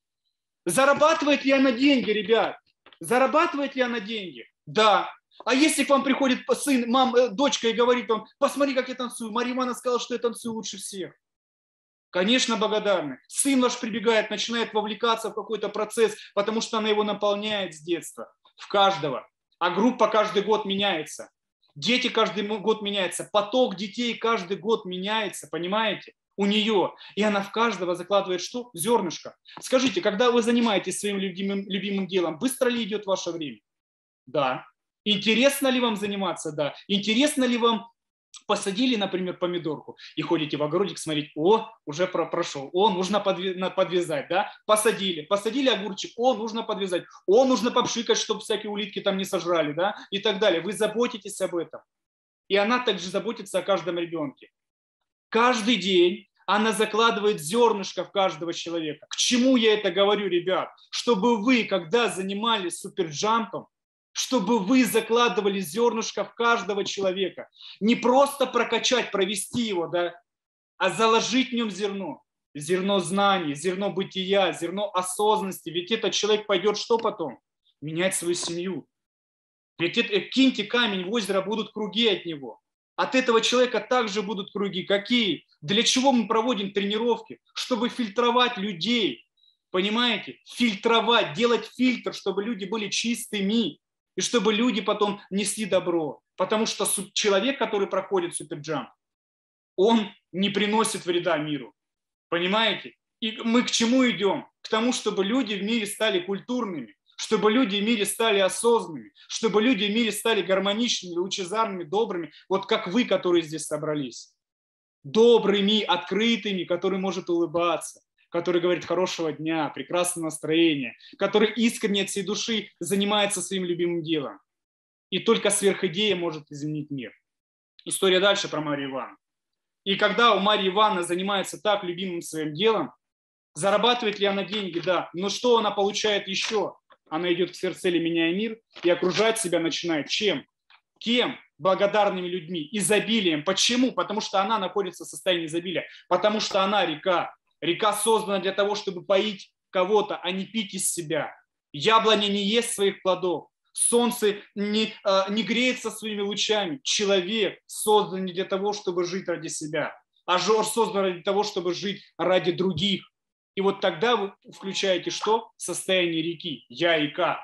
Зарабатывает ли она деньги, ребят? Зарабатывает ли она деньги? Да. А если к вам приходит сын, дочка и говорит вам, посмотри, как я танцую. Марья Ивановна сказала, что я танцую лучше всех. Конечно, благодарны. Сын ваш прибегает, начинает вовлекаться в какой-то процесс, потому что она его наполняет с детства. В каждого. А группа каждый год меняется. Дети каждый год меняются. Поток детей каждый год меняется, понимаете? У нее. И она в каждого закладывает что? Зернышко. Скажите, когда вы занимаетесь своим любимым делом, быстро ли идет ваше время? Да. Интересно ли вам заниматься? Да. Интересно ли вам посадили, например, помидорку и ходите в огородик смотреть, уже прошел, нужно подвязать, да, посадили огурчик, нужно подвязать, нужно попшикать, чтобы всякие улитки там не сожрали, да, и так далее. Вы заботитесь об этом. И она также заботится о каждом ребенке. Каждый день она закладывает зернышко в каждого человека. К чему я это говорю, ребят? Чтобы вы, когда занимались суперджампом, чтобы вы закладывали зернышко в каждого человека. Не просто прокачать, провести его, да, а заложить в нем зерно. Зерно знаний, зерно бытия, зерно осознанности. Ведь этот человек пойдет что потом? Менять свою семью. Ведь киньте камень в озеро, будут круги от него. От этого человека также будут круги. Какие? Для чего мы проводим тренировки? Чтобы фильтровать людей. Понимаете? Фильтровать, делать фильтр, чтобы люди были чистыми. И чтобы люди потом несли добро. Потому что человек, который проходит суперджамп, он не приносит вреда миру. Понимаете? И мы к чему идем? К тому, чтобы люди в мире стали культурными, чтобы люди в мире стали осознанными, чтобы люди в мире стали гармоничными, лучезарными, добрыми, вот как вы, которые здесь собрались. добрыми, открытыми, который может улыбаться, который говорит хорошего дня, прекрасного настроения, который искренне от всей души занимается своим любимым делом. И только сверхидея может изменить мир. История дальше про Марию Ивановну. И когда у Марии Ивановны занимается так любимым своим делом, зарабатывает ли она деньги? Да. Но что она получает еще? Она идет к сверхцели, меняя мир, и окружать себя начинает чем? Кем? Благодарными людьми, изобилием. Почему? Потому что она находится в состоянии изобилия. Потому что она река. Река создана для того, чтобы поить кого-то, а не пить из себя. Яблоня не ест своих плодов. Солнце не греется своими лучами. Человек создан не для того, чтобы жить ради себя, а создан ради того, чтобы жить ради других. И вот тогда вы включаете что? Состояние реки. Я река.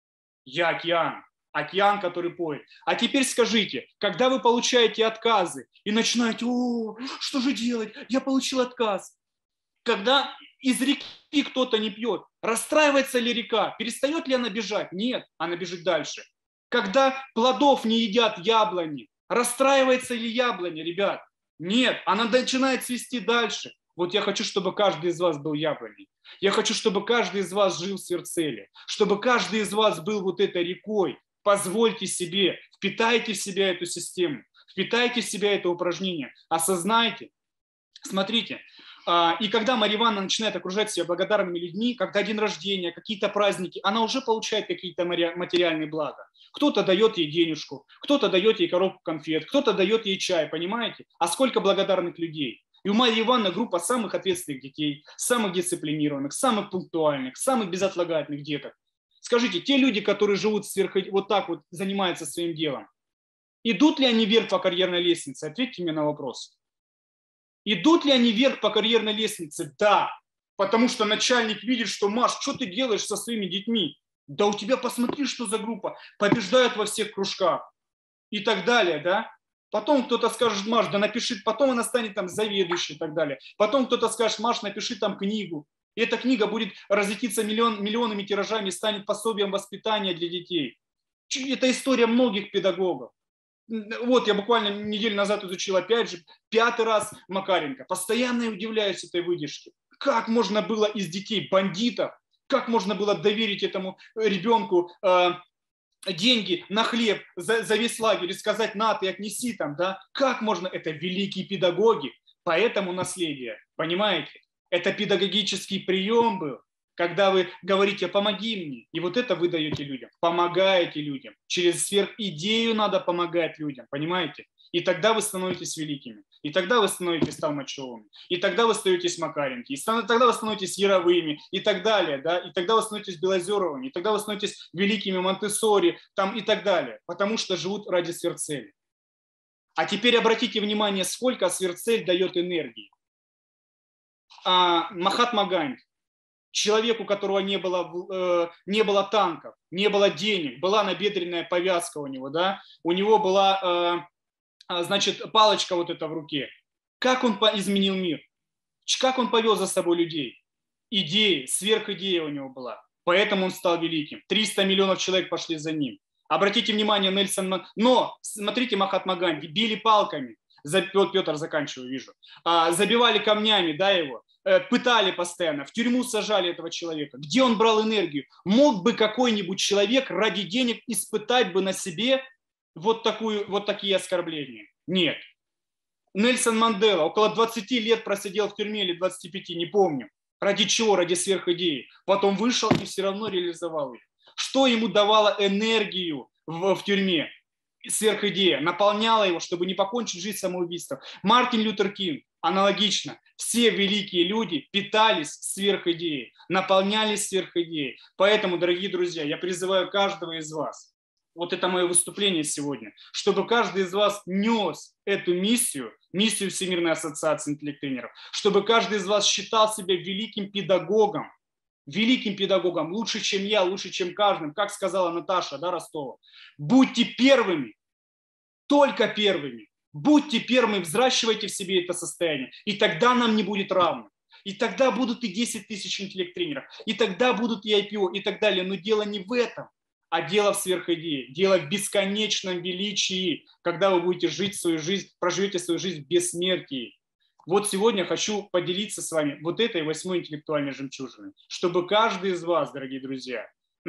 Я океан. Океан, который поет. А теперь скажите, когда вы получаете отказы и начинаете, что же делать? Я получил отказ. Когда из реки кто-то не пьет, расстраивается ли река? Перестает ли она бежать? Нет, она бежит дальше. Когда плодов не едят яблони, расстраивается ли яблоня, ребят? Нет, она начинает цвести дальше. Вот я хочу, чтобы каждый из вас был яблоней. Я хочу, чтобы каждый из вас жил в сверхцели, чтобы каждый из вас был вот этой рекой. Позвольте себе, впитайте в себя эту систему, впитайте в себя это упражнение, осознайте. Смотрите, и когда Мария Ивановна начинает окружать себя благодарными людьми, когда день рождения, какие-то праздники, она уже получает какие-то материальные блага. Кто-то дает ей денежку, кто-то дает ей коробку конфет, кто-то дает ей чай, понимаете? А сколько благодарных людей? И у Марии Ивановны группа самых ответственных детей, самых дисциплинированных, самых пунктуальных, самых безотлагательных деток. Скажите, те люди, которые живут вот так вот, занимаются своим делом, идут ли они вверх по карьерной лестнице? Ответьте мне на вопрос. Идут ли они вверх по карьерной лестнице? Да. Потому что начальник видит, что, Маш, что ты делаешь со своими детьми? Да у тебя посмотри, что за группа. Побеждают во всех кружках. И так далее, да? Потом кто-то скажет, Маш, да напиши, потом она станет там заведующей и так далее. Потом кто-то скажет, Маш, напиши там книгу. И эта книга будет разлетиться миллионами тиражами и станет пособием воспитания для детей. Это история многих педагогов. Вот я буквально неделю назад изучил опять же 5-й раз Макаренко. Постоянно я удивляюсь этой выдержке. Как можно было из детей бандитов, как можно было доверить этому ребенку деньги на хлеб за весь лагерь и сказать, на, ты отнеси там, да? Как можно? Это великие педагоги. Поэтому наследие, понимаете? Это педагогический прием был, когда вы говорите, помоги мне. И вот это вы даете людям, помогаете людям. Через сверхидею надо помогать людям, понимаете? И тогда вы становитесь великими. И тогда вы становитесь Толмачевыми. И тогда вы становитесь Макаренки. И тогда вы становитесь Яровыми. И так далее. Да? И тогда вы становитесь Белозеровыми. И тогда вы становитесь великими Монтессори. Там, и так далее. Потому что живут ради сверхцели. А теперь обратите внимание, сколько сверхцель дает энергии. Махатма Ганди. Человек, у которого не было танков, не было денег, была набедренная повязка у него, да? У него была, значит, палочка вот эта в руке. Как он изменил мир? Как он повел за собой людей? Идеи, сверхидея у него была. Поэтому он стал великим. 300 миллионов человек пошли за ним. Обратите внимание, Нельсон Мандела. Но, смотрите, Махатма Ганди, били палками. Вот Петр, заканчиваю, вижу. Забивали камнями, да, его. Пытали постоянно, в тюрьму сажали этого человека. Где он брал энергию? Мог бы какой-нибудь человек ради денег испытать бы на себе вот такие оскорбления? Нет. Нельсон Мандела около 20 лет просидел в тюрьме или 25, не помню. Ради чего? Ради сверхидеи. Потом вышел и все равно реализовал ее. Что ему давало энергию в тюрьме? Сверхидея. Наполняла его, чтобы не покончить жизнь самоубийством. Мартин Лютер Кинг. Аналогично. Все великие люди питались сверхидеей, наполнялись сверхидеей. Поэтому, дорогие друзья, я призываю каждого из вас, вот это мое выступление сегодня, чтобы каждый из вас нес эту миссию Всемирной ассоциации интеллект-тренеров, чтобы каждый из вас считал себя великим педагогом, лучше, чем я, лучше, чем каждым, как сказала Наташа, да, Ростова. Будьте первыми, только первыми. Будьте первыми, взращивайте в себе это состояние, и тогда нам не будет равных. И тогда будут и 10 тысяч интеллект-тренеров, и тогда будут и IPO, и так далее. Но дело не в этом, а дело в сверхидее, дело в бесконечном величии, когда вы будете жить свою жизнь, проживете свою жизнь в бессмертии. Вот сегодня хочу поделиться с вами вот этой 8-й интеллектуальной жемчужиной, чтобы каждый из вас, дорогие друзья,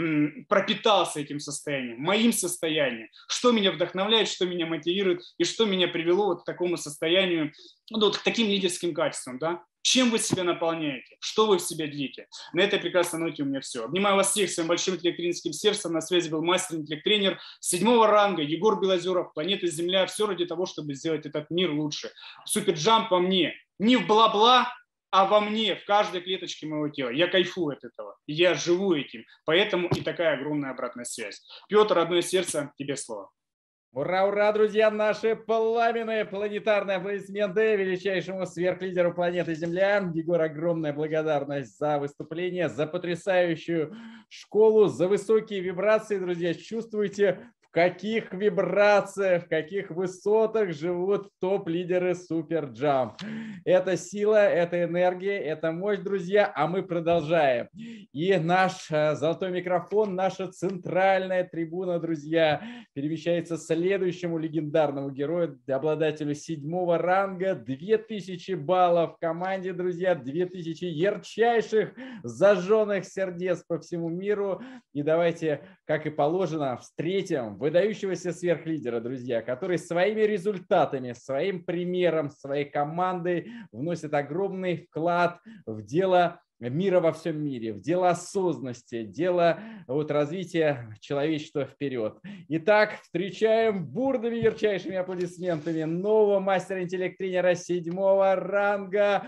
пропитался этим состоянием, моим состоянием, что меня вдохновляет, что меня мотивирует и что меня привело вот к такому состоянию, ну, вот к таким лидерским качествам, да? Чем вы себя наполняете, что вы в себя длите. На этой прекрасной ноте у меня все. Обнимаю вас всех своим большим интеллекттренерским сердцем. На связи был мастер-интеллект-тренер 7-го ранга Егор Белозеров, планета Земля. Все ради того, чтобы сделать этот мир лучше. Суперджамп во мне. Не в бла-бла, а во мне, в каждой клеточке моего тела. Я кайфую от этого. Я живу этим. Поэтому и такая огромная обратная связь. Петр, родное сердце, тебе слово. Ура, ура, друзья, наши пламенные планетарные аплодисменты величайшему сверхлидеру планеты Земля. Егор, огромная благодарность за выступление, за потрясающую школу, за высокие вибрации, друзья. Чувствуете, в каких вибрациях, в каких высотах живут топ-лидеры Суперджамп. Это сила, это энергия, это мощь, друзья, а мы продолжаем. И наш золотой микрофон, наша центральная трибуна, друзья, перемещается следующему легендарному герою, обладателю 7-го ранга, 2000 баллов в команде, друзья, 2000 ярчайших зажженных сердец по всему миру. И давайте, как и положено, встретим выдающегося сверхлидера, друзья, который своими результатами, своим примером, своей командой вносит огромный вклад в дело мира во всем мире, в дело осознанности, дело вот развития человечества вперед. Итак, встречаем бурными ярчайшими аплодисментами нового мастера-интеллект-тренера 7-го ранга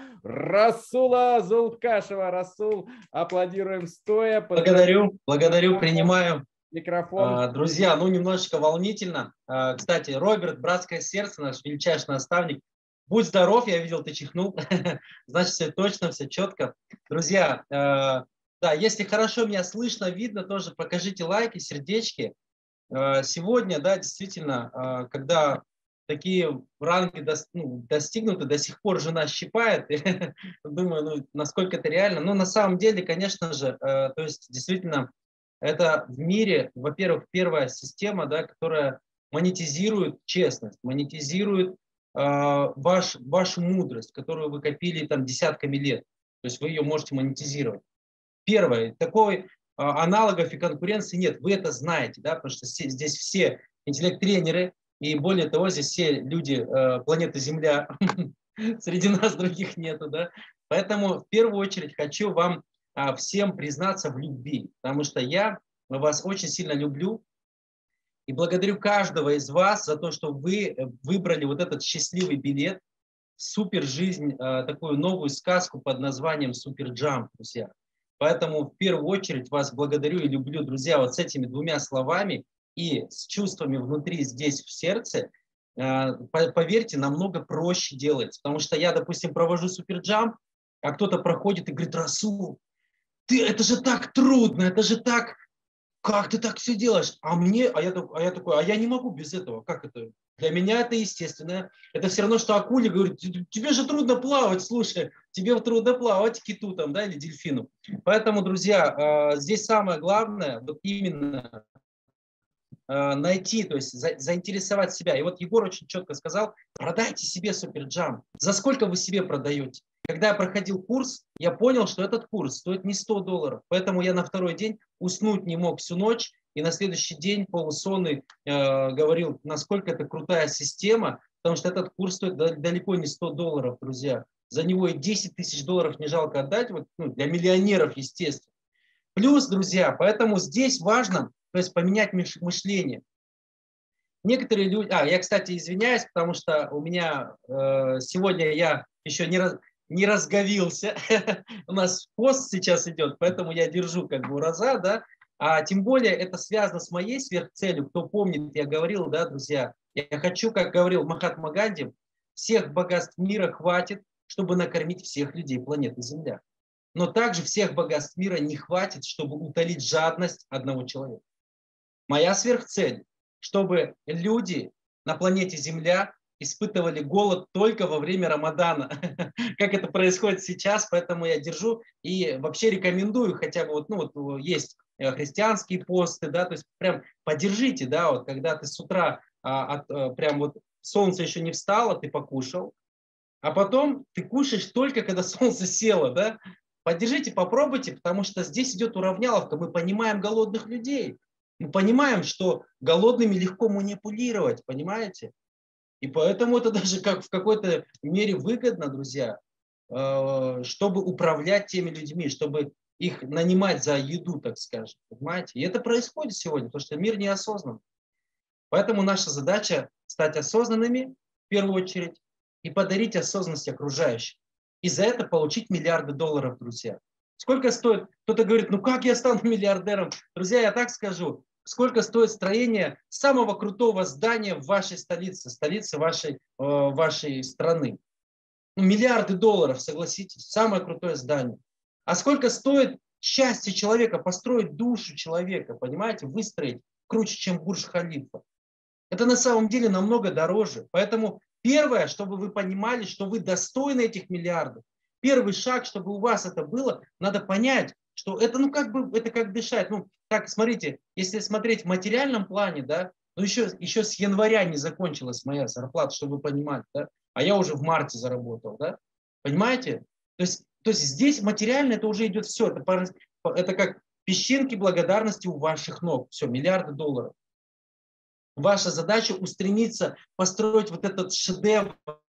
Расула Зулкашева. Расул, аплодируем стоя. Благодарю, принимаю. Микрофон. Друзья, ну немножечко волнительно. Кстати, Роберт, братское сердце, наш величайший наставник. Будь здоров, я видел, ты чихнул. Значит, все точно, все четко. Друзья, да, если хорошо меня слышно, видно, тоже покажите лайки, сердечки. Сегодня, да, действительно, когда такие ранги достигнуты, до сих пор жена щипает. Думаю, ну, насколько это реально. Но на самом деле, конечно же, то есть действительно, это в мире, во-первых, первая система, да, которая монетизирует честность, монетизирует вашу мудрость, которую вы копили там десятками лет. То есть вы ее можете монетизировать. Первое, такой аналогов и конкуренции нет. Вы это знаете, да, потому что здесь все интеллект-тренеры, и более того, здесь все люди планеты Земля, среди нас других нету, да. Поэтому в первую очередь хочу вам всем признаться в любви, потому что я вас очень сильно люблю. И благодарю каждого из вас за то, что вы выбрали вот этот счастливый билет в супер жизнь, такую новую сказку под названием Суперджамп, друзья. Поэтому в первую очередь вас благодарю и люблю, друзья, вот с этими двумя словами и с чувствами внутри здесь в сердце. Поверьте, намного проще делать. Потому что я, допустим, провожу Суперджамп, а кто-то проходит и говорит: Расул, это же так трудно, это же так... Как ты так все делаешь? А я такой, а я не могу без этого. Как это? Для меня это естественно. Это все равно, что акуле говорит: тебе же трудно плавать, слушай, тебе трудно плавать киту там, да, или дельфину. Поэтому, друзья, здесь самое главное, вот именно найти, то есть заинтересовать себя. И вот Егор очень четко сказал: продайте себе Суперджамп. За сколько вы себе продаете? Когда я проходил курс, я понял, что этот курс стоит не $100. Поэтому я на второй день уснуть не мог всю ночь. И на следующий день полусонный говорил, насколько это крутая система. Потому что этот курс стоит далеко не $100, друзья. За него и $10 000 не жалко отдать. Вот, ну, для миллионеров, естественно. Плюс, друзья, поэтому здесь важно, то есть поменять мышление. Некоторые люди... я, кстати, извиняюсь, потому что у меня сегодня я еще не разговился. У нас пост сейчас идет, поэтому я держу как бы ураза, да. А тем более это связано с моей сверхцелью. Кто помнит, я говорил, да, друзья, я хочу, как говорил Махатма Ганди, всех богатств мира хватит, чтобы накормить всех людей планеты Земля. Но также всех богатств мира не хватит, чтобы утолить жадность одного человека. Моя сверхцель, чтобы люди на планете Земля испытывали голод только во время Рамадана, как это происходит сейчас, поэтому я держу и вообще рекомендую хотя бы, есть христианские посты, да, то есть прям подержите, да, вот когда ты с утра прям вот солнце еще не встало, ты покушал, а потом ты кушаешь только, когда солнце село, да? Поддержите, попробуйте, потому что здесь идет уравняловка. Мы понимаем голодных людей. Мы понимаем, что голодными легко манипулировать, понимаете? И поэтому это даже как в какой-то мере выгодно, друзья, чтобы управлять теми людьми, чтобы их нанимать за еду, так скажем, понимаете? И это происходит сегодня, потому что мир неосознан. Поэтому наша задача стать осознанными в первую очередь и подарить осознанность окружающим. И за это получить миллиарды долларов, друзья. Сколько стоит? Кто-то говорит, ну как я стану миллиардером? Друзья, я так скажу. Сколько стоит строение самого крутого здания в вашей столице, столице вашей страны? Ну, миллиарды долларов, согласитесь, самое крутое здание. А сколько стоит счастье человека, построить душу человека, понимаете, выстроить круче, чем Бурдж-Халифа? Это на самом деле намного дороже. Поэтому первое, чтобы вы понимали, что вы достойны этих миллиардов, первый шаг, чтобы у вас это было, надо понять, что это, ну, как бы, это как дышать. Ну, так, смотрите, если смотреть в материальном плане, да, ну, еще с января не закончилась моя зарплата, чтобы вы понимали, да, а я уже в марте заработал, да, понимаете? То есть здесь материально это уже идет все, это как песчинки благодарности у ваших ног, все, миллиарды долларов. Ваша задача устремиться построить вот этот шедевр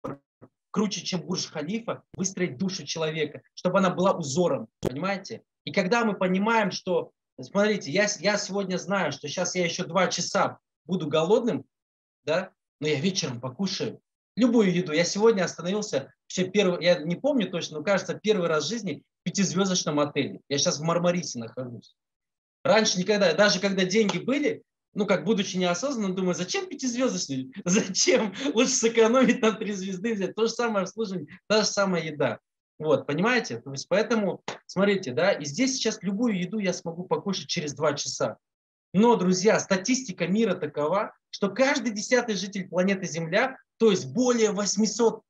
круче, чем Бурдж-Халифа, выстроить душу человека, чтобы она была узором, понимаете? И когда мы понимаем, что, смотрите, я сегодня знаю, что сейчас я еще 2 часа буду голодным, да, но я вечером покушаю любую еду. Я сегодня остановился, я не помню точно, но кажется, первый раз в жизни в 5-звездочном отеле. Я сейчас в Мармарисе нахожусь. Раньше никогда, даже когда деньги были, ну, как будучи неосознанным, думаю, зачем 5-звездочный? Зачем? Лучше сэкономить на 3 звезды взять. То же самое обслуживание, та же самая еда. Вот, понимаете? То есть, поэтому, смотрите, да, и здесь сейчас любую еду я смогу покушать через 2 часа. Но, друзья, статистика мира такова, что каждый 10-й житель планеты Земля, то есть более 800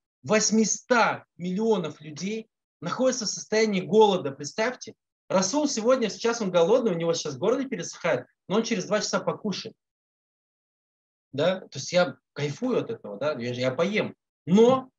миллионов людей, находится в состоянии голода. Представьте, Расул сейчас он голодный, у него сейчас горло пересыхает, но он через 2 часа покушает. Да? То есть я кайфую от этого, да? я поем. Но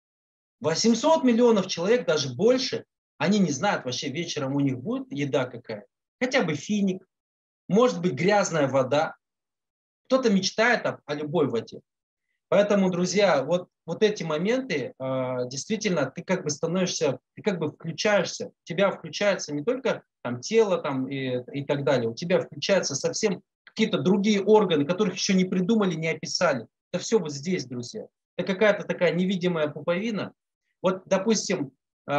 800 миллионов человек, даже больше, они не знают вообще вечером у них будет еда какая. Хотя бы финик, может быть грязная вода. Кто-то мечтает о любой воде. Поэтому, друзья, вот эти моменты, действительно, ты как бы становишься, ты как бы включаешься, у тебя включается не только там тело там, и так далее, у тебя включаются совсем какие-то другие органы, которых еще не придумали, не описали. Это все вот здесь, друзья. Это какая-то такая невидимая пуповина. Вот, допустим,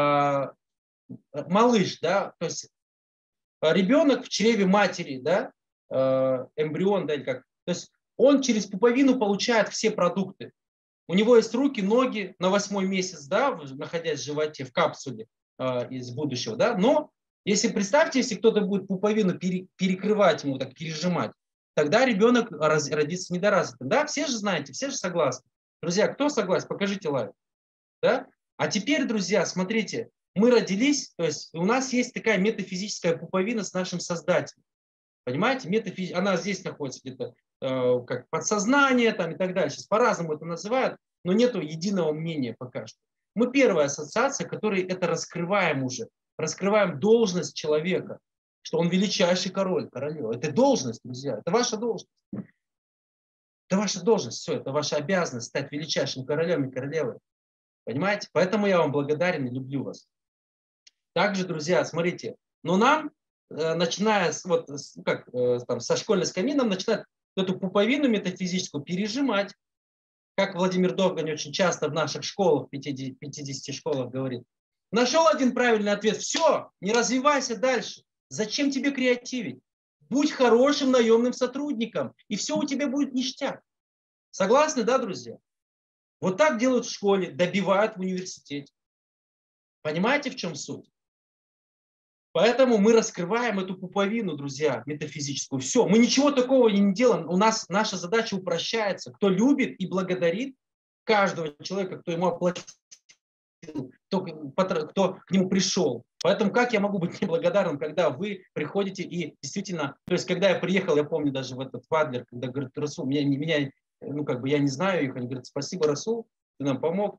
малыш, да, то есть ребенок в чреве матери, да, эмбрион, да, или как, то есть он через пуповину получает все продукты. У него есть руки, ноги на 8-й месяц, да, находясь в животе, в капсуле из будущего, да, но представьте, если кто-то будет пуповину перекрывать ему, так пережимать, тогда ребенок родится недоразвитым. Да, все же знаете, все же согласны. Друзья, кто согласен, покажите лайк. Да? А теперь, друзья, смотрите, мы родились, то есть у нас есть такая метафизическая пуповина с нашим Создателем. Понимаете, она здесь находится где-то, как подсознание там, и так далее. Сейчас по-разному это называют, но нет единого мнения пока что. Мы первая ассоциация, которой это раскрываем уже. Раскрываем должность человека, что он величайший король, королева. Это должность, друзья, это ваша должность. Это ваша должность, все, это ваша обязанность стать величайшим королем и королевой. Понимаете? Поэтому я вам благодарен и люблю вас. Также, друзья, смотрите, но нам, начиная со школьной скамьи, нам начинают эту пуповину метафизическую пережимать. Как Владимир Довгань очень часто в наших школах, 50 школах говорит. Нашел один правильный ответ. Все, не развивайся дальше. Зачем тебе креативить? Будь хорошим наемным сотрудником, и все у тебя будет ништяк. Согласны, да, друзья? Вот так делают в школе, добивают в университете. Понимаете, в чем суть? Поэтому мы раскрываем эту пуповину, друзья, метафизическую. Все, мы ничего такого не делаем. У нас наша задача упрощается. Кто любит и благодарит каждого человека, кто ему оплатил, кто к нему пришел. Поэтому как я могу быть неблагодарным, когда вы приходите и действительно, то есть когда я приехал, я помню даже в этот Адлер, когда говорит, Расул, я не знаю их, они говорят, спасибо, Расул, ты нам помог там,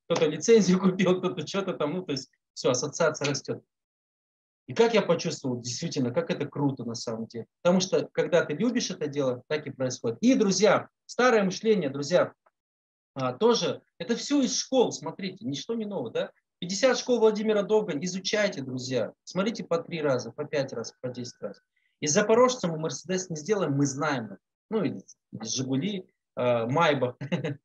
кто-то лицензию купил, кто-то что-то там, ну, то есть все, ассоциация растет. И как я почувствовал, действительно, как это круто на самом деле. Потому что, когда ты любишь это дело, так и происходит. И, друзья, старое мышление, друзья, тоже, это все из школ, смотрите, ничто не новое, да? 50 школ Владимира Довгань, изучайте, друзья. Смотрите по 3 раза, по 5 раз, по 10 раз. Из Запорожца мы Мерседес не сделаем, мы знаем это. Ну, или Жигули, Майбах.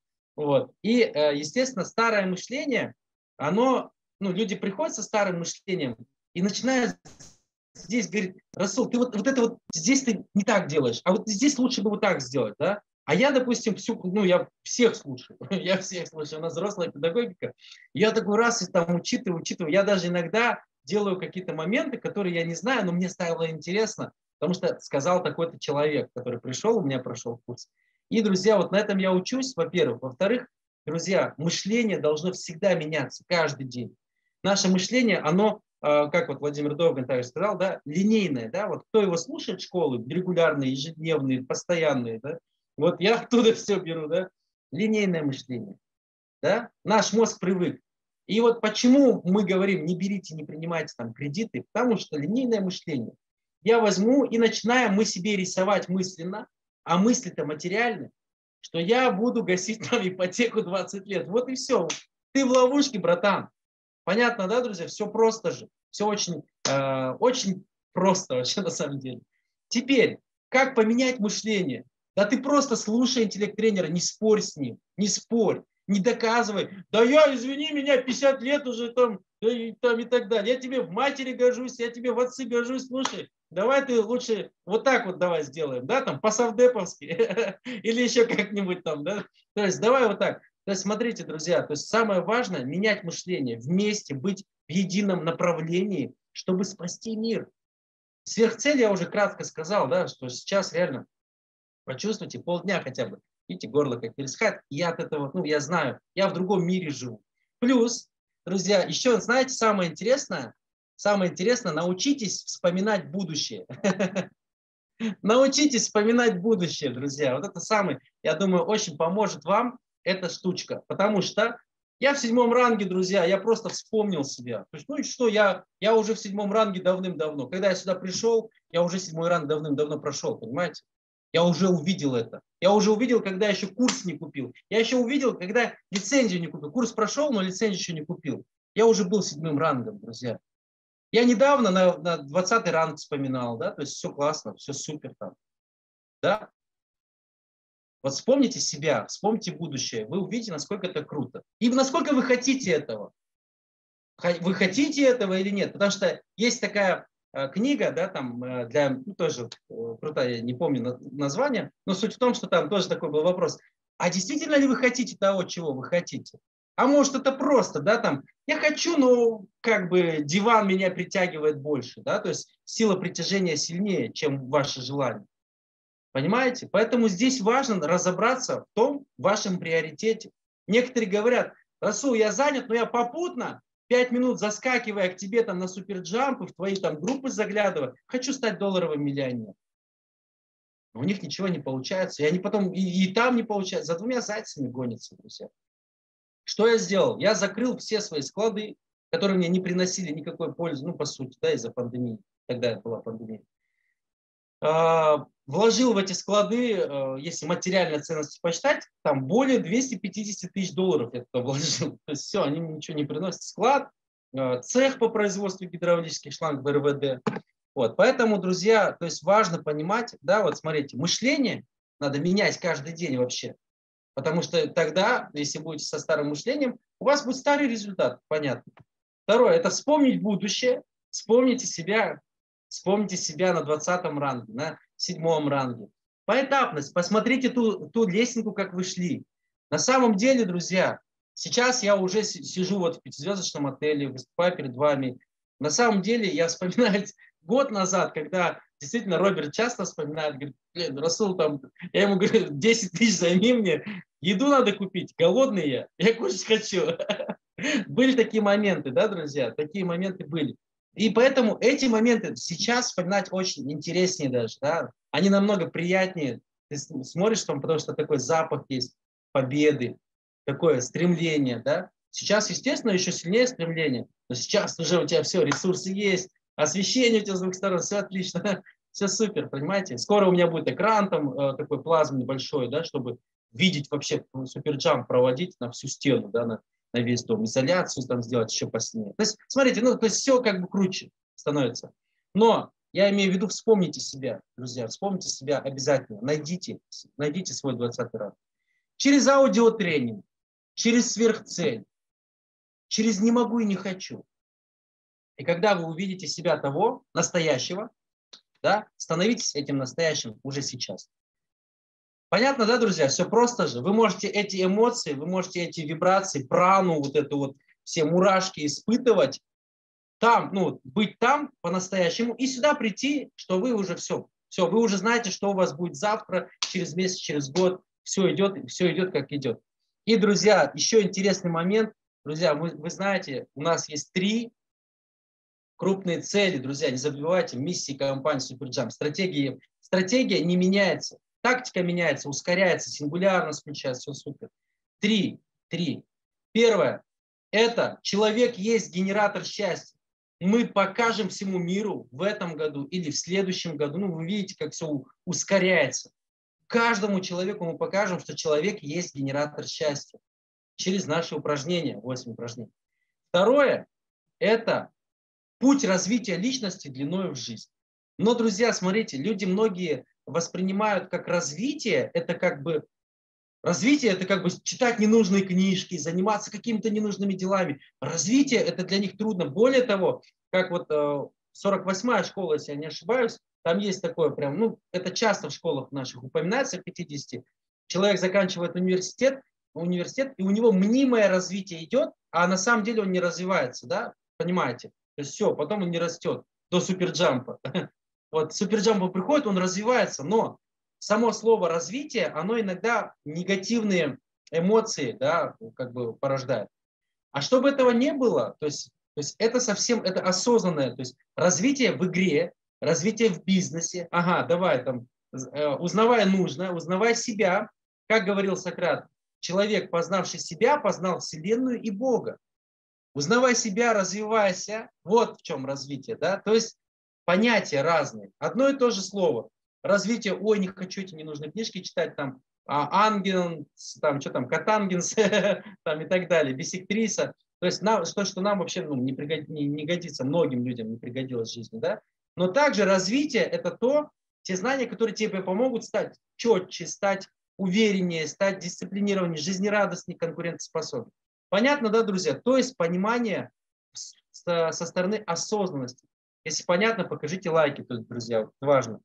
Вот. И, естественно, старое мышление, оно, ну, люди приходят со старым мышлением и начинают здесь говорить: Расул, ты вот это вот здесь ты не так делаешь, а вот здесь лучше бы вот так сделать, да? А я, допустим, я всех слушаю, я всех слушаю, у нас взрослая педагогика, я такой раз и там учитываю, я даже иногда делаю какие-то моменты, которые я не знаю, но мне стало интересно, потому что сказал такой-то человек, который пришел, у меня прошел курс. И, друзья, вот на этом я учусь, во-первых. Во-вторых, друзья, мышление должно всегда меняться каждый день. Наше мышление, оно, как вот Владимир Довгань также сказал, да, линейное, да, вот кто его слушает, школы, регулярные, ежедневные, постоянные, да, вот я оттуда все беру, да, линейное мышление, да, наш мозг привык. И вот почему мы говорим: не берите, не принимайте там кредиты, потому что линейное мышление. Я возьму и начинаем мы себе рисовать мысленно, а мысли-то материальны, что я буду гасить там ипотеку 20 лет. Вот и все. Ты в ловушке, братан. Понятно, да, друзья? Все просто же. Все очень, очень просто вообще на самом деле. Теперь, как поменять мышление? Да ты просто слушай интеллект-тренера, не спорь с ним, не спорь, не доказывай. Да я, извини меня, 50 лет уже там и так далее. Я тебе в матери гожусь, я тебе в отцы гожусь. Слушай, давай ты лучше вот так вот давай сделаем, да, там по-совдеповски или еще как-нибудь там, да. То есть давай вот так. То есть смотрите, друзья, то есть самое важное — менять мышление, вместе быть в едином направлении, чтобы спасти мир. Сверхцель я уже кратко сказал, да, что сейчас реально почувствуйте полдня хотя бы. Видите, горло как пересыхает. И я от этого, ну, я знаю, я в другом мире живу. Плюс, друзья, еще, знаете, самое интересное, научитесь вспоминать будущее. Научитесь вспоминать будущее, друзья. Вот это самое, я думаю, очень поможет вам эта штучка. Потому что я в 7 ранге, друзья, я просто вспомнил себя. То есть, ну и что, я уже в 7 ранге давным-давно. Когда я сюда пришел, я уже 7 ранг давным-давно прошел, понимаете? Я уже увидел это. Я уже увидел, когда еще курс не купил. Я еще увидел, когда лицензию не купил. Курс прошел, но лицензию еще не купил. Я уже был 7 рангом, друзья. Я недавно на 20 ранг вспоминал, да, то есть все классно, все супер там, да. Вот вспомните себя, вспомните будущее, вы увидите, насколько это круто. И насколько вы хотите этого. Вы хотите этого или нет? Потому что есть такая книга, да, там для, ну, тоже крутая, я не помню название, но суть в том, что там тоже такой был вопрос: а действительно ли вы хотите того, чего вы хотите? А может, это просто, да, там, я хочу, но как бы диван меня притягивает больше, да, то есть сила притяжения сильнее, чем ваше желание. Понимаете? Поэтому здесь важно разобраться в том вашем приоритете. Некоторые говорят: Расул, я занят, но я попутно 5 минут заскакивая к тебе там на суперджампы, в твои там группы заглядывая, хочу стать долларовым миллионером. Но у них ничего не получается. И они потом и там не получается. За 2 зайцами гонятся, друзья. Что я сделал? Я закрыл все свои склады, которые мне не приносили никакой пользы, ну, по сути, да, из-за пандемии. Тогда была пандемия. Вложил в эти склады, если материальные ценности посчитать, там более 250 тысяч долларов я туда вложил. То есть все, они мне ничего не приносят. Склад, цех по производству гидравлических шлангов РВД. Вот, поэтому, друзья, то есть важно понимать, да, вот смотрите, мышление надо менять каждый день вообще. Потому что тогда, если будете со старым мышлением, у вас будет старый результат, понятно. Второе, это вспомнить будущее, вспомните себя на 20 ранге, на 7 ранге. Поэтапность, посмотрите ту лестницу, как вы шли. На самом деле, друзья, сейчас я уже сижу вот в 5-звездочном отеле, выступаю перед вами. На самом деле, я вспоминаю год назад, когда действительно Роберт часто вспоминает, говорит: блин, Расул, там, я ему говорю: 10 тысяч займи мне, еду надо купить, голодный я кушать хочу. Были такие моменты, да, друзья, такие моменты были. И поэтому эти моменты сейчас вспоминать очень интереснее даже, да, они намного приятнее. Ты смотришь там, потому что такой запах есть победы, такое стремление, да. Сейчас, естественно, еще сильнее стремление, но сейчас уже у тебя все, ресурсы есть, освещение у тебя с двух сторон, все отлично, все супер, понимаете? Скоро у меня будет экран там такой плазменный большой, да, чтобы видеть вообще суперджамп проводить на всю стену, да, на весь дом, изоляцию там сделать еще посильнее. То есть, смотрите, ну, то есть все как бы круче становится. Но я имею в виду, вспомните себя, друзья, вспомните себя обязательно, найдите свой 20-й ранг. Через аудиотренинг, через сверхцель, через не могу и не хочу. И когда вы увидите себя того, настоящего, да, становитесь этим настоящим уже сейчас. Понятно, да, друзья? Все просто же. Вы можете эти эмоции, вы можете эти вибрации, прану, вот эту вот, все мурашки испытывать, там, ну, быть там по-настоящему и сюда прийти, что вы уже все, вы уже знаете, что у вас будет завтра, через месяц, через год, все идет как идет. И, друзья, еще интересный момент, друзья, вы знаете, у нас есть 3 крупные цели, друзья, не забывайте, миссии компании Суперджамп. Стратегия не меняется, тактика меняется, ускоряется, сингулярность включается, все супер. 3. Первое, это человек есть генератор счастья. Мы покажем всему миру в этом году или в следующем году, ну, вы видите, как все ускоряется. Каждому человеку мы покажем, что человек есть генератор счастья через наши упражнения, 8 упражнений. Второе, это путь развития личности длиной в жизнь. Но, друзья, смотрите, люди многие воспринимают как развитие, это как бы читать ненужные книжки, заниматься какими-то ненужными делами. Развитие – это для них трудно. Более того, как вот 48-я школа, если я не ошибаюсь, там есть такое прям, ну, это часто в школах наших упоминается, в 50. Человек заканчивает университет, и у него мнимое развитие идет, а на самом деле он не развивается, да, понимаете? То есть все, потом он не растет до суперджампа. Вот суперджампа приходит, он развивается, но само слово развитие, оно иногда негативные эмоции, да, как бы порождает. А чтобы этого не было, то есть это совсем, это осознанное, то есть развитие в игре, развитие в бизнесе. Ага, давай там, узнавай нужно, узнавай себя. Как говорил Сократ, человек, познавший себя, познал Вселенную и Бога. Узнавай себя, развивайся. Вот в чем развитие, да. То есть понятия разные. Одно и то же слово. Развитие, ой, не хочу эти ненужные книжки читать, там, Ангенс, там, что там, Катангенс, там и так далее, бисектриса. То есть что нам вообще не годится, многим людям не пригодилось в жизни, да. Но также развитие – это те знания, которые тебе помогут стать четче, стать увереннее, стать дисциплинированнее, жизнерадостнее, конкурентоспособнее. Понятно, да, друзья? То есть понимание со стороны осознанности. Если понятно, покажите лайки тут, друзья, важно.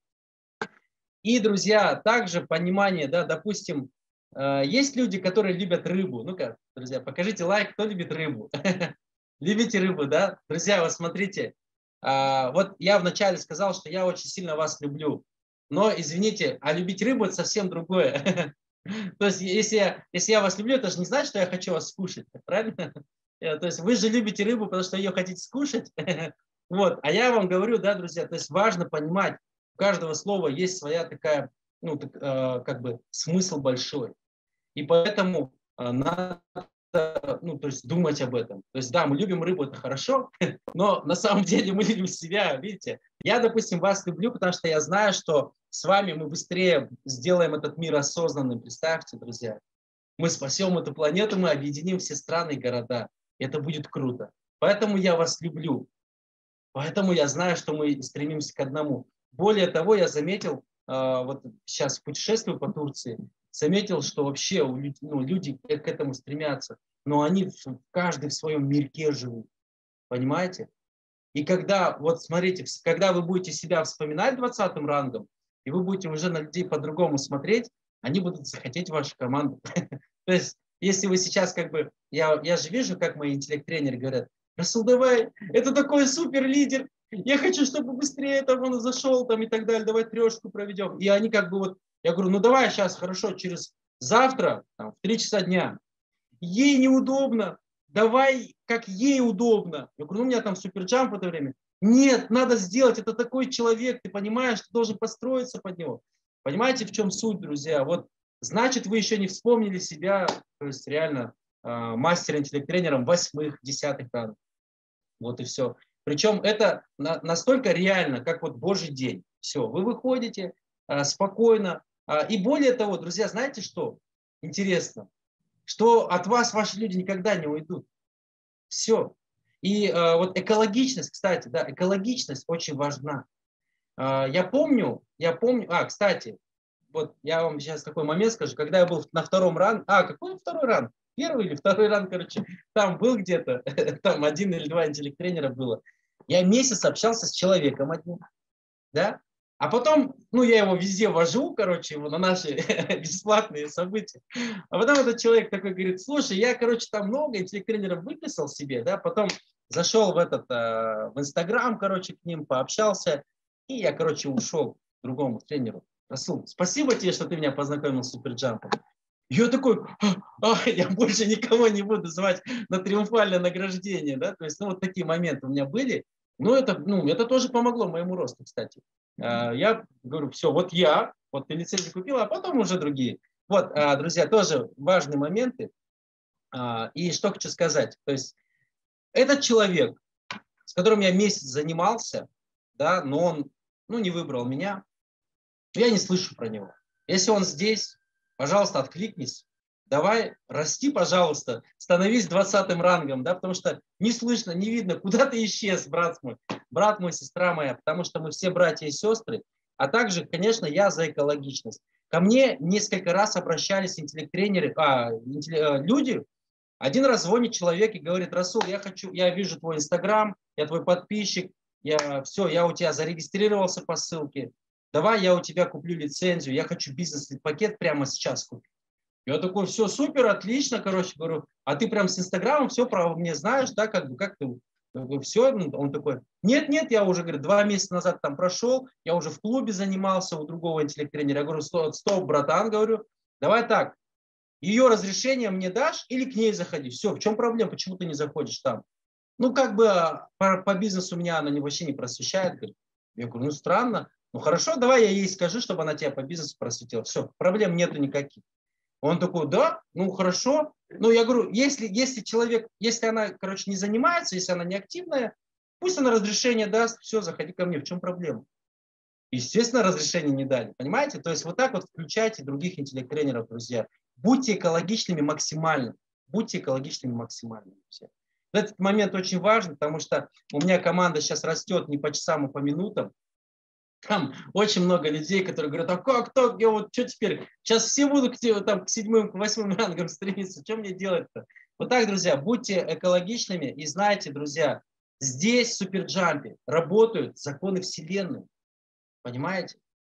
И, друзья, также понимание, да, допустим, есть люди, которые любят рыбу. Ну-ка, друзья, покажите лайк, кто любит рыбу. Любите рыбу, да? Друзья, вот смотрите, вот я вначале сказал, что я очень сильно вас люблю. Но, извините, а любить рыбу – это совсем другое. То есть, если я вас люблю, это же не значит, что я хочу вас скушать, правильно? То есть, вы же любите рыбу, потому что ее хотите скушать. Вот. А я вам говорю, да, друзья, то есть важно понимать, у каждого слова есть своя такая, ну, как бы смысл большой. И поэтому надо, ну, то есть думать об этом. То есть, да, мы любим рыбу, это хорошо, но на самом деле мы любим себя, видите. Я, допустим, вас люблю, потому что я знаю, что с вами мы быстрее сделаем этот мир осознанным. Представьте, друзья, мы спасем эту планету, мы объединим все страны и города. Это будет круто. Поэтому я вас люблю. Поэтому я знаю, что мы стремимся к одному. Более того, я заметил, вот сейчас путешествую по Турции, заметил, что вообще люди к этому стремятся, но они каждый в своем мирке живут. Понимаете? И когда, вот смотрите, когда вы будете себя вспоминать 20-м рангом, и вы будете уже на людей по-другому смотреть, они будут захотеть вашу команду. То есть, если вы сейчас как бы, я же вижу, как мои интеллект-тренеры говорят, Расул, давай, это такой супер лидер, я хочу, чтобы быстрее там он зашел там и так далее, давай 3 проведем. И они как бы вот, я говорю, ну давай сейчас, хорошо, через завтра, там, в 3 часа дня. Ей неудобно, давай, как ей удобно. Я говорю, ну у меня там суперджамп в это время. Нет, надо сделать, это такой человек, ты понимаешь, ты должен подстроиться под него. Понимаете, в чем суть, друзья? Вот, значит, вы еще не вспомнили себя, то есть реально мастер-интеллект-тренером 8-х, 10-х рангов. Вот и все. Причем это настолько реально, как вот Божий день. Все, вы выходите спокойно. И более того, друзья, знаете что? Интересно, что от вас ваши люди никогда не уйдут. Все. И вот экологичность, кстати, да, экологичность очень важна. Я помню, кстати, вот я вам сейчас такой момент скажу, когда я был на втором ранге, какой второй ранг? Первый или второй ранг, короче, там был где-то, там 1 или 2 интеллект-тренера было. Я месяц общался с человеком одним, да, а потом, я его везде вожу, короче, его на наши бесплатные события. А потом этот человек такой говорит: слушай, я, короче, там много интеллект-тренеров выписал себе, да, потом зашел в Инстаграм, короче, к ним пообщался, и я, короче, ушел к другому тренеру. Расул, спасибо тебе, что ты меня познакомил с суперджампом. Я такой: я больше никого не буду звать на триумфальное награждение, да, то есть, вот такие моменты у меня были. Это тоже помогло моему росту, кстати. Я говорю: все, вот ты лицензию купил, а потом уже другие. Вот, друзья, тоже важные моменты. И что хочу сказать, то есть этот человек, с которым я месяц занимался, да, но он, не выбрал меня, я не слышу про него. Если он здесь, пожалуйста, откликнись. Давай, расти, пожалуйста, становись 20-м рангом, да, потому что не слышно, не видно, куда ты исчез, брат мой, сестра моя, потому что мы все братья и сестры, а также, конечно, я за экологичность. Ко мне несколько раз обращались интеллект-тренеры, люди. Один раз звонит человек и говорит: Расул, я вижу твой Инстаграм, я твой подписчик, я у тебя зарегистрировался по ссылке, давай я у тебя куплю лицензию, я хочу бизнес-пакет прямо сейчас купить. Я такой: все, супер, отлично, короче, говорю, а ты прям с Инстаграмом все про мне знаешь, да, как ты, все, он такой: нет, я уже, говорит, 2 месяца назад там прошел, я уже в клубе занимался у другого интеллект-тренера. Я говорю: стоп, братан, говорю, давай так, ее разрешение мне дашь или к ней заходи? Все, в чем проблема, почему ты не заходишь там? По бизнесу меня она вообще не просвещает. Говорит. Я говорю: странно. Хорошо, давай я ей скажу, чтобы она тебя по бизнесу просветила. Все, проблем нету никаких. Он такой: да, хорошо. Я говорю, если она, короче, не занимается, если она не активная, пусть она разрешение даст, все, заходи ко мне, в чем проблема? Естественно, разрешение не дали, понимаете? То есть вот так вот включайте других интеллект-тренеров, друзья. Будьте экологичными максимально. Все. Этот момент очень важен, потому что у меня команда сейчас растет не по часам, а по минутам. Там очень много людей, которые говорят: а как так? Что теперь? Сейчас все будут к 7-м, к 8-м рангам стремиться. Что мне делать-то? Вот так, друзья, будьте экологичными и знайте, друзья, здесь в суперджампе работают законы Вселенной. Понимаете?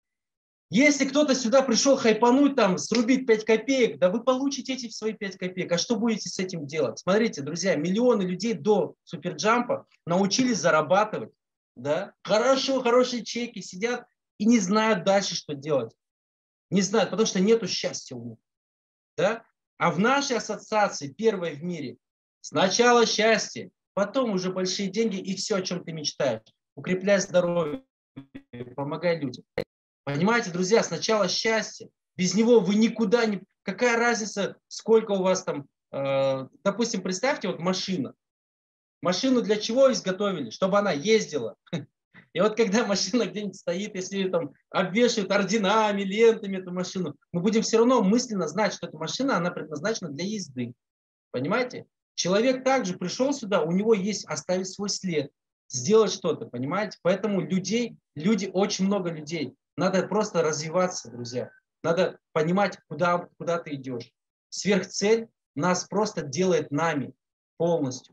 Если кто-то сюда пришел хайпануть, срубить 5 копеек, да вы получите эти свои 5 копеек. А что будете с этим делать? Смотрите, друзья, миллионы людей до суперджампа научились зарабатывать. Да? Хорошие чеки, сидят и не знают дальше, что делать. Не знают, потому что нету счастья у них. Да? А в нашей ассоциации, первой в мире, сначала счастье, потом уже большие деньги и все, о чем ты мечтаешь. Укрепляй здоровье, помогай людям. Понимаете, друзья, сначала счастье. Без него вы никуда не... Какая разница, сколько у вас там... допустим, представьте, машина. Машину для чего изготовили? Чтобы она ездила. И вот когда машина где-нибудь стоит, если ее там обвешивают орденами, лентами эту машину, мы будем все равно мысленно знать, что эта машина, она предназначена для езды. Понимаете? Человек также пришел сюда, у него есть оставить свой след, сделать что-то, понимаете? Поэтому очень много людей. Надо просто развиваться, друзья. Надо понимать, куда ты идешь. Сверхцель нас просто делает нами полностью.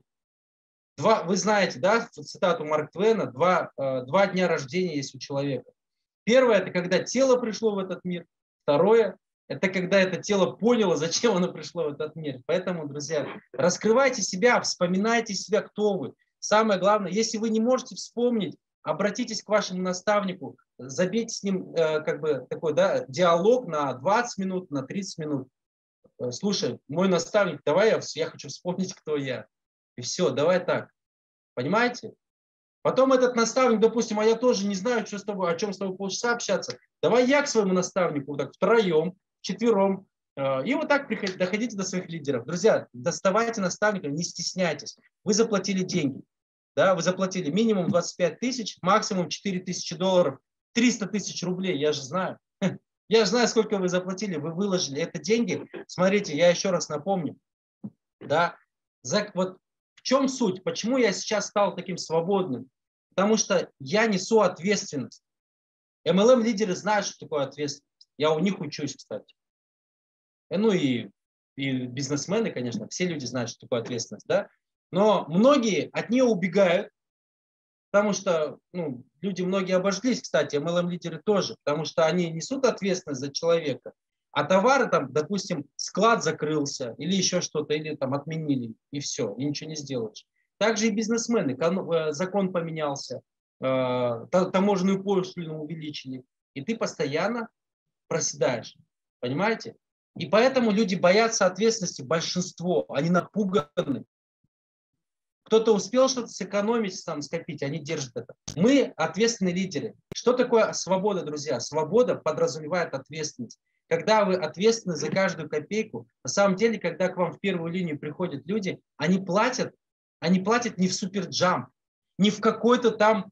Вы знаете, да, цитату Марка Твена: два дня рождения есть у человека. Первое – это когда тело пришло в этот мир. Второе – это когда это тело поняло, зачем оно пришло в этот мир. Поэтому, друзья, раскрывайте себя, вспоминайте себя, кто вы. Самое главное, если вы не можете вспомнить, обратитесь к вашему наставнику, забейте с ним такой диалог на 20 минут, на 30 минут. Слушай, мой наставник, давай я хочу вспомнить, кто я. И все, давай так. Понимаете? Потом этот наставник, допустим, а я тоже не знаю, о чем с тобой полчаса общаться. Давай я к своему наставнику втроем, вчетвером. И вот так доходите до своих лидеров. Друзья, доставайте наставников, не стесняйтесь. Вы заплатили деньги. Да, вы заплатили минимум 25 тысяч, максимум 4 тысячи долларов, 300 тысяч рублей, я же знаю. Я же знаю, сколько вы заплатили, вы выложили. Это деньги. Смотрите, я еще раз напомню. Да, вот в чем суть? Почему я сейчас стал таким свободным? Потому что я несу ответственность. MLM-лидеры знают, что такое ответственность. Я у них учусь, кстати. Ну и бизнесмены, конечно, все люди знают, что такое ответственность. Да? Но многие от нее убегают, потому что люди многие обожглись, кстати, MLM-лидеры тоже, потому что они несут ответственность за человека, а товары там, допустим, склад закрылся или еще что-то, или там отменили, и все, и ничего не сделаешь. Также и бизнесмены, закон поменялся, таможенную пошлину увеличили, и ты постоянно проседаешь, понимаете? И поэтому люди боятся ответственности, большинство, они напуганы. Кто-то успел что-то сэкономить, там, скопить, они держат это. Мы ответственные лидеры. Что такое свобода, друзья? Свобода подразумевает ответственность. Когда вы ответственны за каждую копейку, на самом деле, когда к вам в первую линию приходят люди, они платят не в суперджамп, не в какой-то там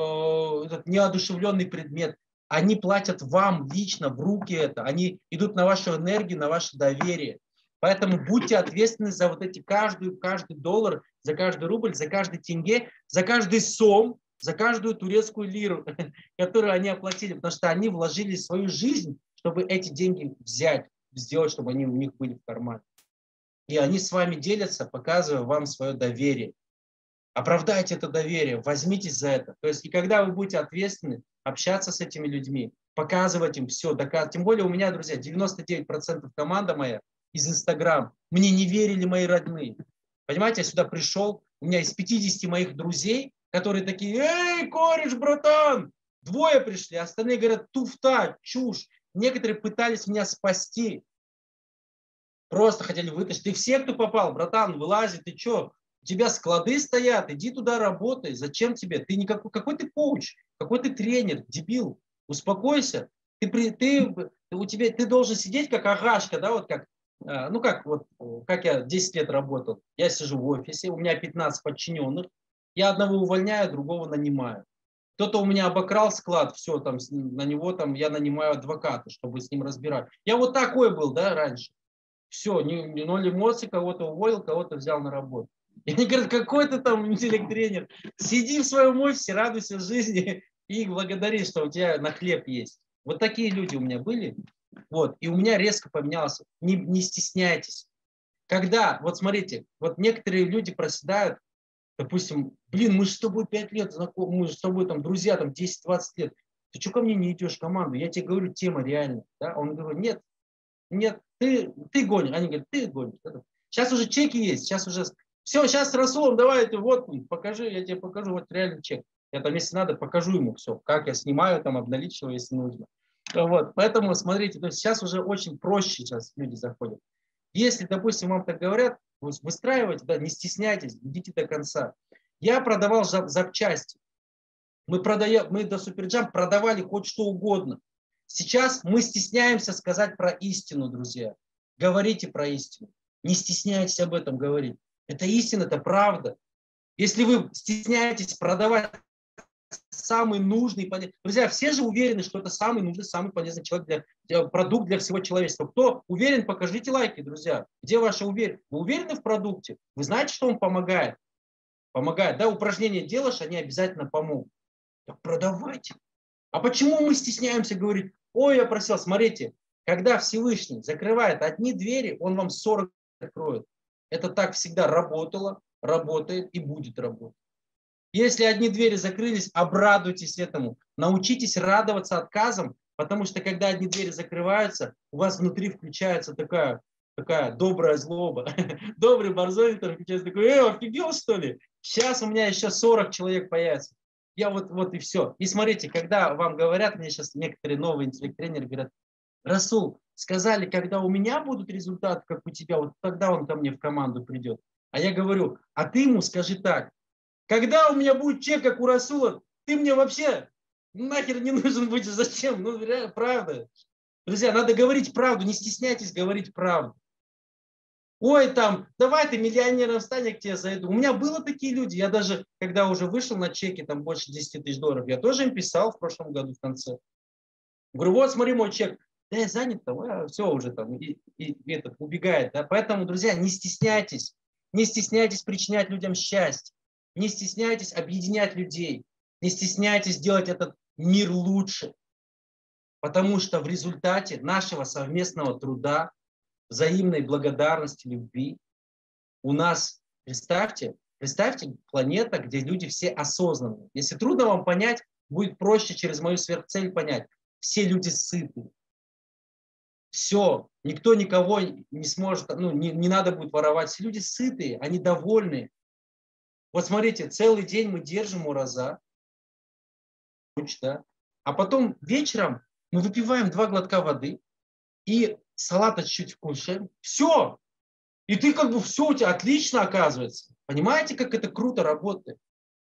неодушевленный предмет. Они платят вам лично, в руки это. Они идут на вашу энергию, на ваше доверие. Поэтому будьте ответственны за вот эти каждый доллар, за каждый рубль, за каждый тенге, за каждый сом, за каждую турецкую лиру, которую они оплатили, потому что они вложили свою жизнь, чтобы эти деньги взять, сделать, чтобы они у них были в кармане. И они с вами делятся, показывая вам свое доверие. Оправдайте это доверие, возьмитесь за это. То есть, и когда вы будете ответственны, общаться с этими людьми, показывать им все, доказывать. Тем более у меня, друзья, 99% команда моя из Инстаграм. Мне не верили мои родные. Понимаете, я сюда пришел, у меня из 50 моих друзей, которые такие: эй, кореш, братан! 2 пришли, остальные говорят: туфта, чушь. Некоторые пытались меня спасти. Просто хотели вытащить. Ты все, кто попал, братан, вылази, ты что? У тебя склады стоят, иди туда работай. Зачем тебе? Ты никакой, какой ты коуч, какой ты тренер, дебил. Успокойся. Ты должен сидеть как агашка, да, вот как, как я 10 лет работал. Я сижу в офисе, у меня 15 подчиненных. Я одного увольняю, другого нанимаю. Кто-то у меня обокрал склад, все, там, на него там я нанимаю адвоката, чтобы с ним разбирать. Я вот такой был, да, раньше. Все, ноль эмоций, кого-то уволил, кого-то взял на работу. И они говорят: какой ты там интеллект-тренер? Сиди в своем офисе, радуйся жизни и благодари, что у тебя на хлеб есть. Вот такие люди у меня были. Вот, и у меня резко поменялось. Не стесняйтесь. Когда, вот смотрите, вот некоторые люди проседают, допустим: блин, мы же с тобой 5 лет знакомы, мы же с тобой там друзья, там 10-20 лет. Ты что ко мне не идешь в команду? Я тебе говорю, тема реальная. Да? Он говорит: нет, ты гонишь. Они говорят: ты гонишь. Сейчас уже чеки есть, сейчас уже... Все, сейчас с Расулом давай, ты вот, покажи, я тебе покажу, вот реальный чек. Я там, если надо, покажу ему все, как я снимаю, там, обналичиваю, если нужно. Вот, поэтому смотрите, то есть сейчас уже очень проще сейчас люди заходят. Если, допустим, вам так говорят, выстраивайте, да, не стесняйтесь, идите до конца. Я продавал запчасти. Мы до Суперджамп продавали хоть что угодно. Сейчас мы стесняемся сказать про истину, друзья. Говорите про истину. Не стесняйтесь об этом говорить. Это истина, это правда. Если вы стесняетесь продавать самый нужный, друзья, все же уверены, что это самый нужный, самый полезный продукт для всего человечества. Кто уверен, покажите лайки, друзья. Где ваша уверенность? Вы уверены в продукте? Вы знаете, что он помогает? Помогает, да, упражнения делаешь, они обязательно помогут. Так продавайте. А почему мы стесняемся говорить: ой, я просил? Смотрите, когда Всевышний закрывает одни двери, он вам 40 откроет. Это так всегда работало, работает и будет работать. Если одни двери закрылись, обрадуйтесь этому. Научитесь радоваться отказам, потому что когда одни двери закрываются, у вас внутри включается такая добрая злоба. Добрый борзовик включается такой: офигел, что ли? Сейчас у меня еще 40 человек появится. Я вот и все. И смотрите, когда вам говорят, мне сейчас некоторые новые интеллект-тренеры говорят: Расул, сказали, когда у меня будут результаты, как у тебя, вот тогда он ко мне в команду придет. А я говорю: а ты ему скажи так: когда у меня будет чек, как у Расула, ты мне вообще нахер не нужен будешь. Зачем? Ну, реально, правда. Друзья, надо говорить правду, не стесняйтесь говорить правду. Ой, там, давай ты миллионером стань, я к тебе зайду. У меня было такие люди, я даже, когда уже вышел на чеки, там больше 10 тысяч долларов, я тоже им писал в прошлом году в конце. Говорю, вот смотри мой чек. Да я занят там, все уже там, и этот, убегает. Да? Поэтому, друзья, не стесняйтесь причинять людям счастье, не стесняйтесь объединять людей, не стесняйтесь делать этот мир лучше. Потому что в результате нашего совместного труда, взаимной благодарности, любви у нас, представьте, планета, где люди все осознанные. Если трудно вам понять, будет проще через мою сверхцель понять. Все люди сыты. Все, никто никого не сможет, не надо будет воровать. Все люди сытые, они довольны. Вот смотрите, целый день мы держим ураза, да? А потом вечером мы выпиваем 2 глотка воды и салата чуть-чуть вкушаем. Все. И ты как бы все у тебя отлично оказывается. Понимаете, как это круто работает?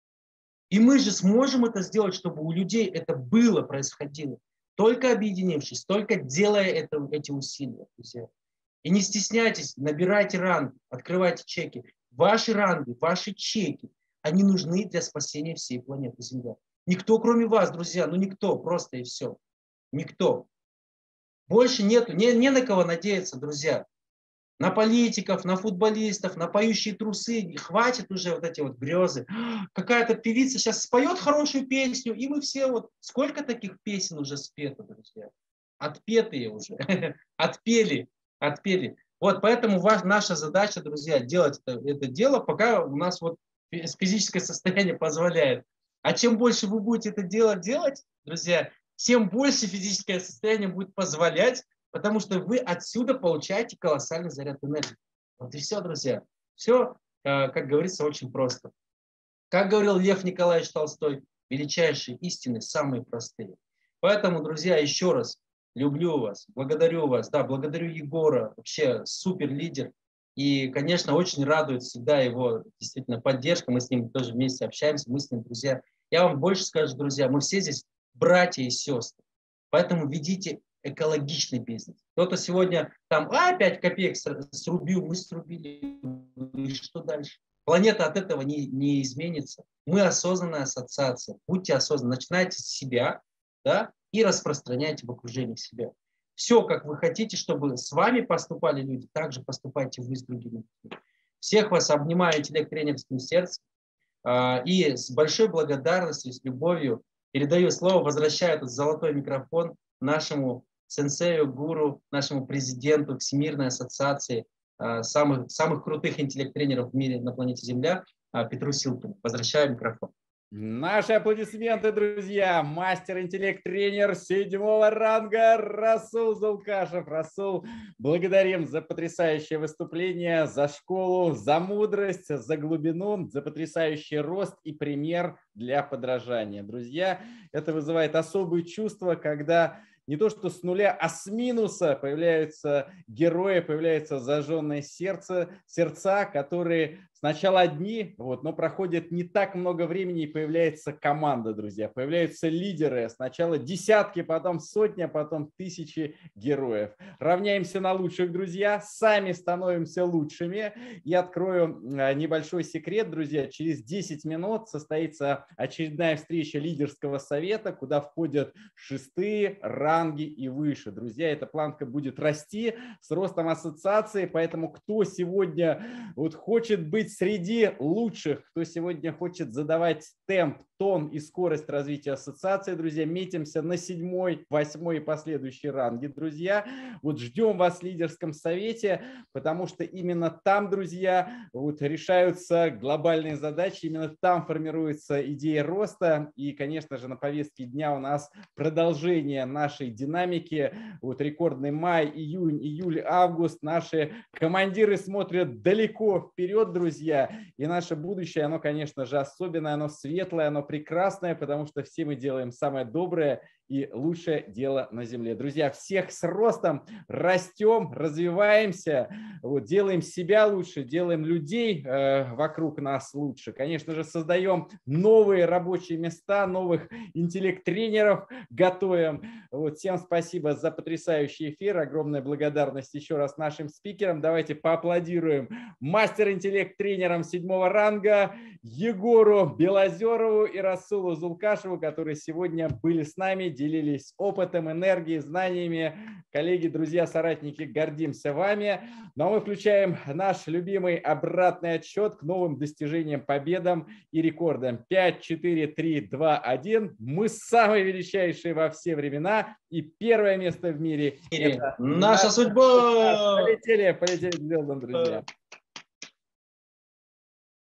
И мы же сможем это сделать, чтобы у людей это было, происходило. Только объединившись, только делая эти усилия, друзья. И не стесняйтесь, набирайте ранги, открывайте чеки. Ваши ранги, ваши чеки, они нужны для спасения всей планеты Земля. Никто, кроме вас, друзья, никто, просто и все. Никто. Больше нету, не на кого надеяться, друзья. На политиков, на футболистов, на поющие трусы. Хватит уже вот эти вот грезы. Какая-то певица сейчас споет хорошую песню, и мы все вот... Сколько таких песен уже спето, друзья? Отпетые уже. Отпели. Вот поэтому наша задача, друзья, делать это дело, пока у нас вот физическое состояние позволяет. А чем больше вы будете это дело делать, друзья, тем больше физическое состояние будет позволять, потому что вы отсюда получаете колоссальный заряд энергии. Вот и все, друзья. Все, как говорится, очень просто. Как говорил Лев Николаевич Толстой, величайшие истины самые простые. Поэтому, друзья, еще раз люблю вас, благодарю вас. Да, благодарю Егора, вообще супер лидер. И, конечно, очень радует всегда его действительно поддержка. Мы с ним тоже вместе общаемся, мы с ним друзья. Я вам больше скажу, друзья, мы все здесь братья и сестры. Поэтому ведите экологичный бизнес. Кто-то сегодня там 5 копеек срубил, мы срубили. И что дальше? Планета от этого не изменится. Мы осознанная ассоциация. Будьте осознанны. Начинайте с себя, да, и распространяйте в окружении себя. Все, как вы хотите, чтобы с вами поступали люди, так же поступайте вы с другими людьми. Всех вас обнимаю интеллект-тренерским сердцем. И с большой благодарностью, с любовью передаю слово, возвращаю этот золотой микрофон нашему сенсею, гуру, нашему президенту Всемирной ассоциации самых крутых интеллект-тренеров в мире на планете Земля, Петру Силкину. Возвращаю микрофон. Наши аплодисменты, друзья. Мастер-интеллект-тренер 7-го ранга Расул Зулкашев. Расул, благодарим за потрясающее выступление, за школу, за мудрость, за глубину, за потрясающий рост и пример для подражания. Друзья, это вызывает особые чувства, когда не то что с нуля, а с минуса появляются герои, появляются зажженные сердца, которые сначала одни, но проходит не так много времени, и появляется команда, друзья, появляются лидеры, сначала десятки, потом сотни, а потом тысячи героев. Равняемся на лучших, друзья, сами становимся лучшими. И открою небольшой секрет, друзья, через 10 минут состоится очередная встреча лидерского совета, куда входят 6-е ранги и выше. Друзья, эта планка будет расти с ростом ассоциации, поэтому кто сегодня хочет быть среди лучших, кто сегодня хочет задавать темп, тон и скорость развития ассоциации, друзья, метимся на 7-й, 8-й и последующие ранги, друзья. Ждем вас в лидерском совете, потому что именно там, друзья, решаются глобальные задачи, именно там формируется идея роста. И, конечно же, на повестке дня у нас продолжение нашей динамики. Рекордный май, июнь, июль, август. Наши командиры смотрят далеко вперед, друзья. И наше будущее, оно, конечно же, особенное, оно светлое, оно прекрасное, потому что все мы делаем самое доброе и лучшее дело на земле. Друзья, всех с ростом, растем, развиваемся, вот, делаем себя лучше, делаем людей вокруг нас лучше. Конечно же, создаем новые рабочие места, новых интеллект-тренеров готовим. Вот, всем спасибо за потрясающий эфир, огромная благодарность еще раз нашим спикерам. Давайте поаплодируем мастер-интеллект-тренерам 7-го ранга Егору Белозерову и Расулу Зулкашеву, которые сегодня были с нами, делились опытом, энергией, знаниями. Коллеги, друзья, соратники, гордимся вами. Ну а мы включаем наш любимый обратный отсчет к новым достижениям, победам и рекордам. 5, 4, 3, 2, 1. Мы самые величайшие во все времена. И первое место в мире. Наша судьба! Полетели к звездам, друзья.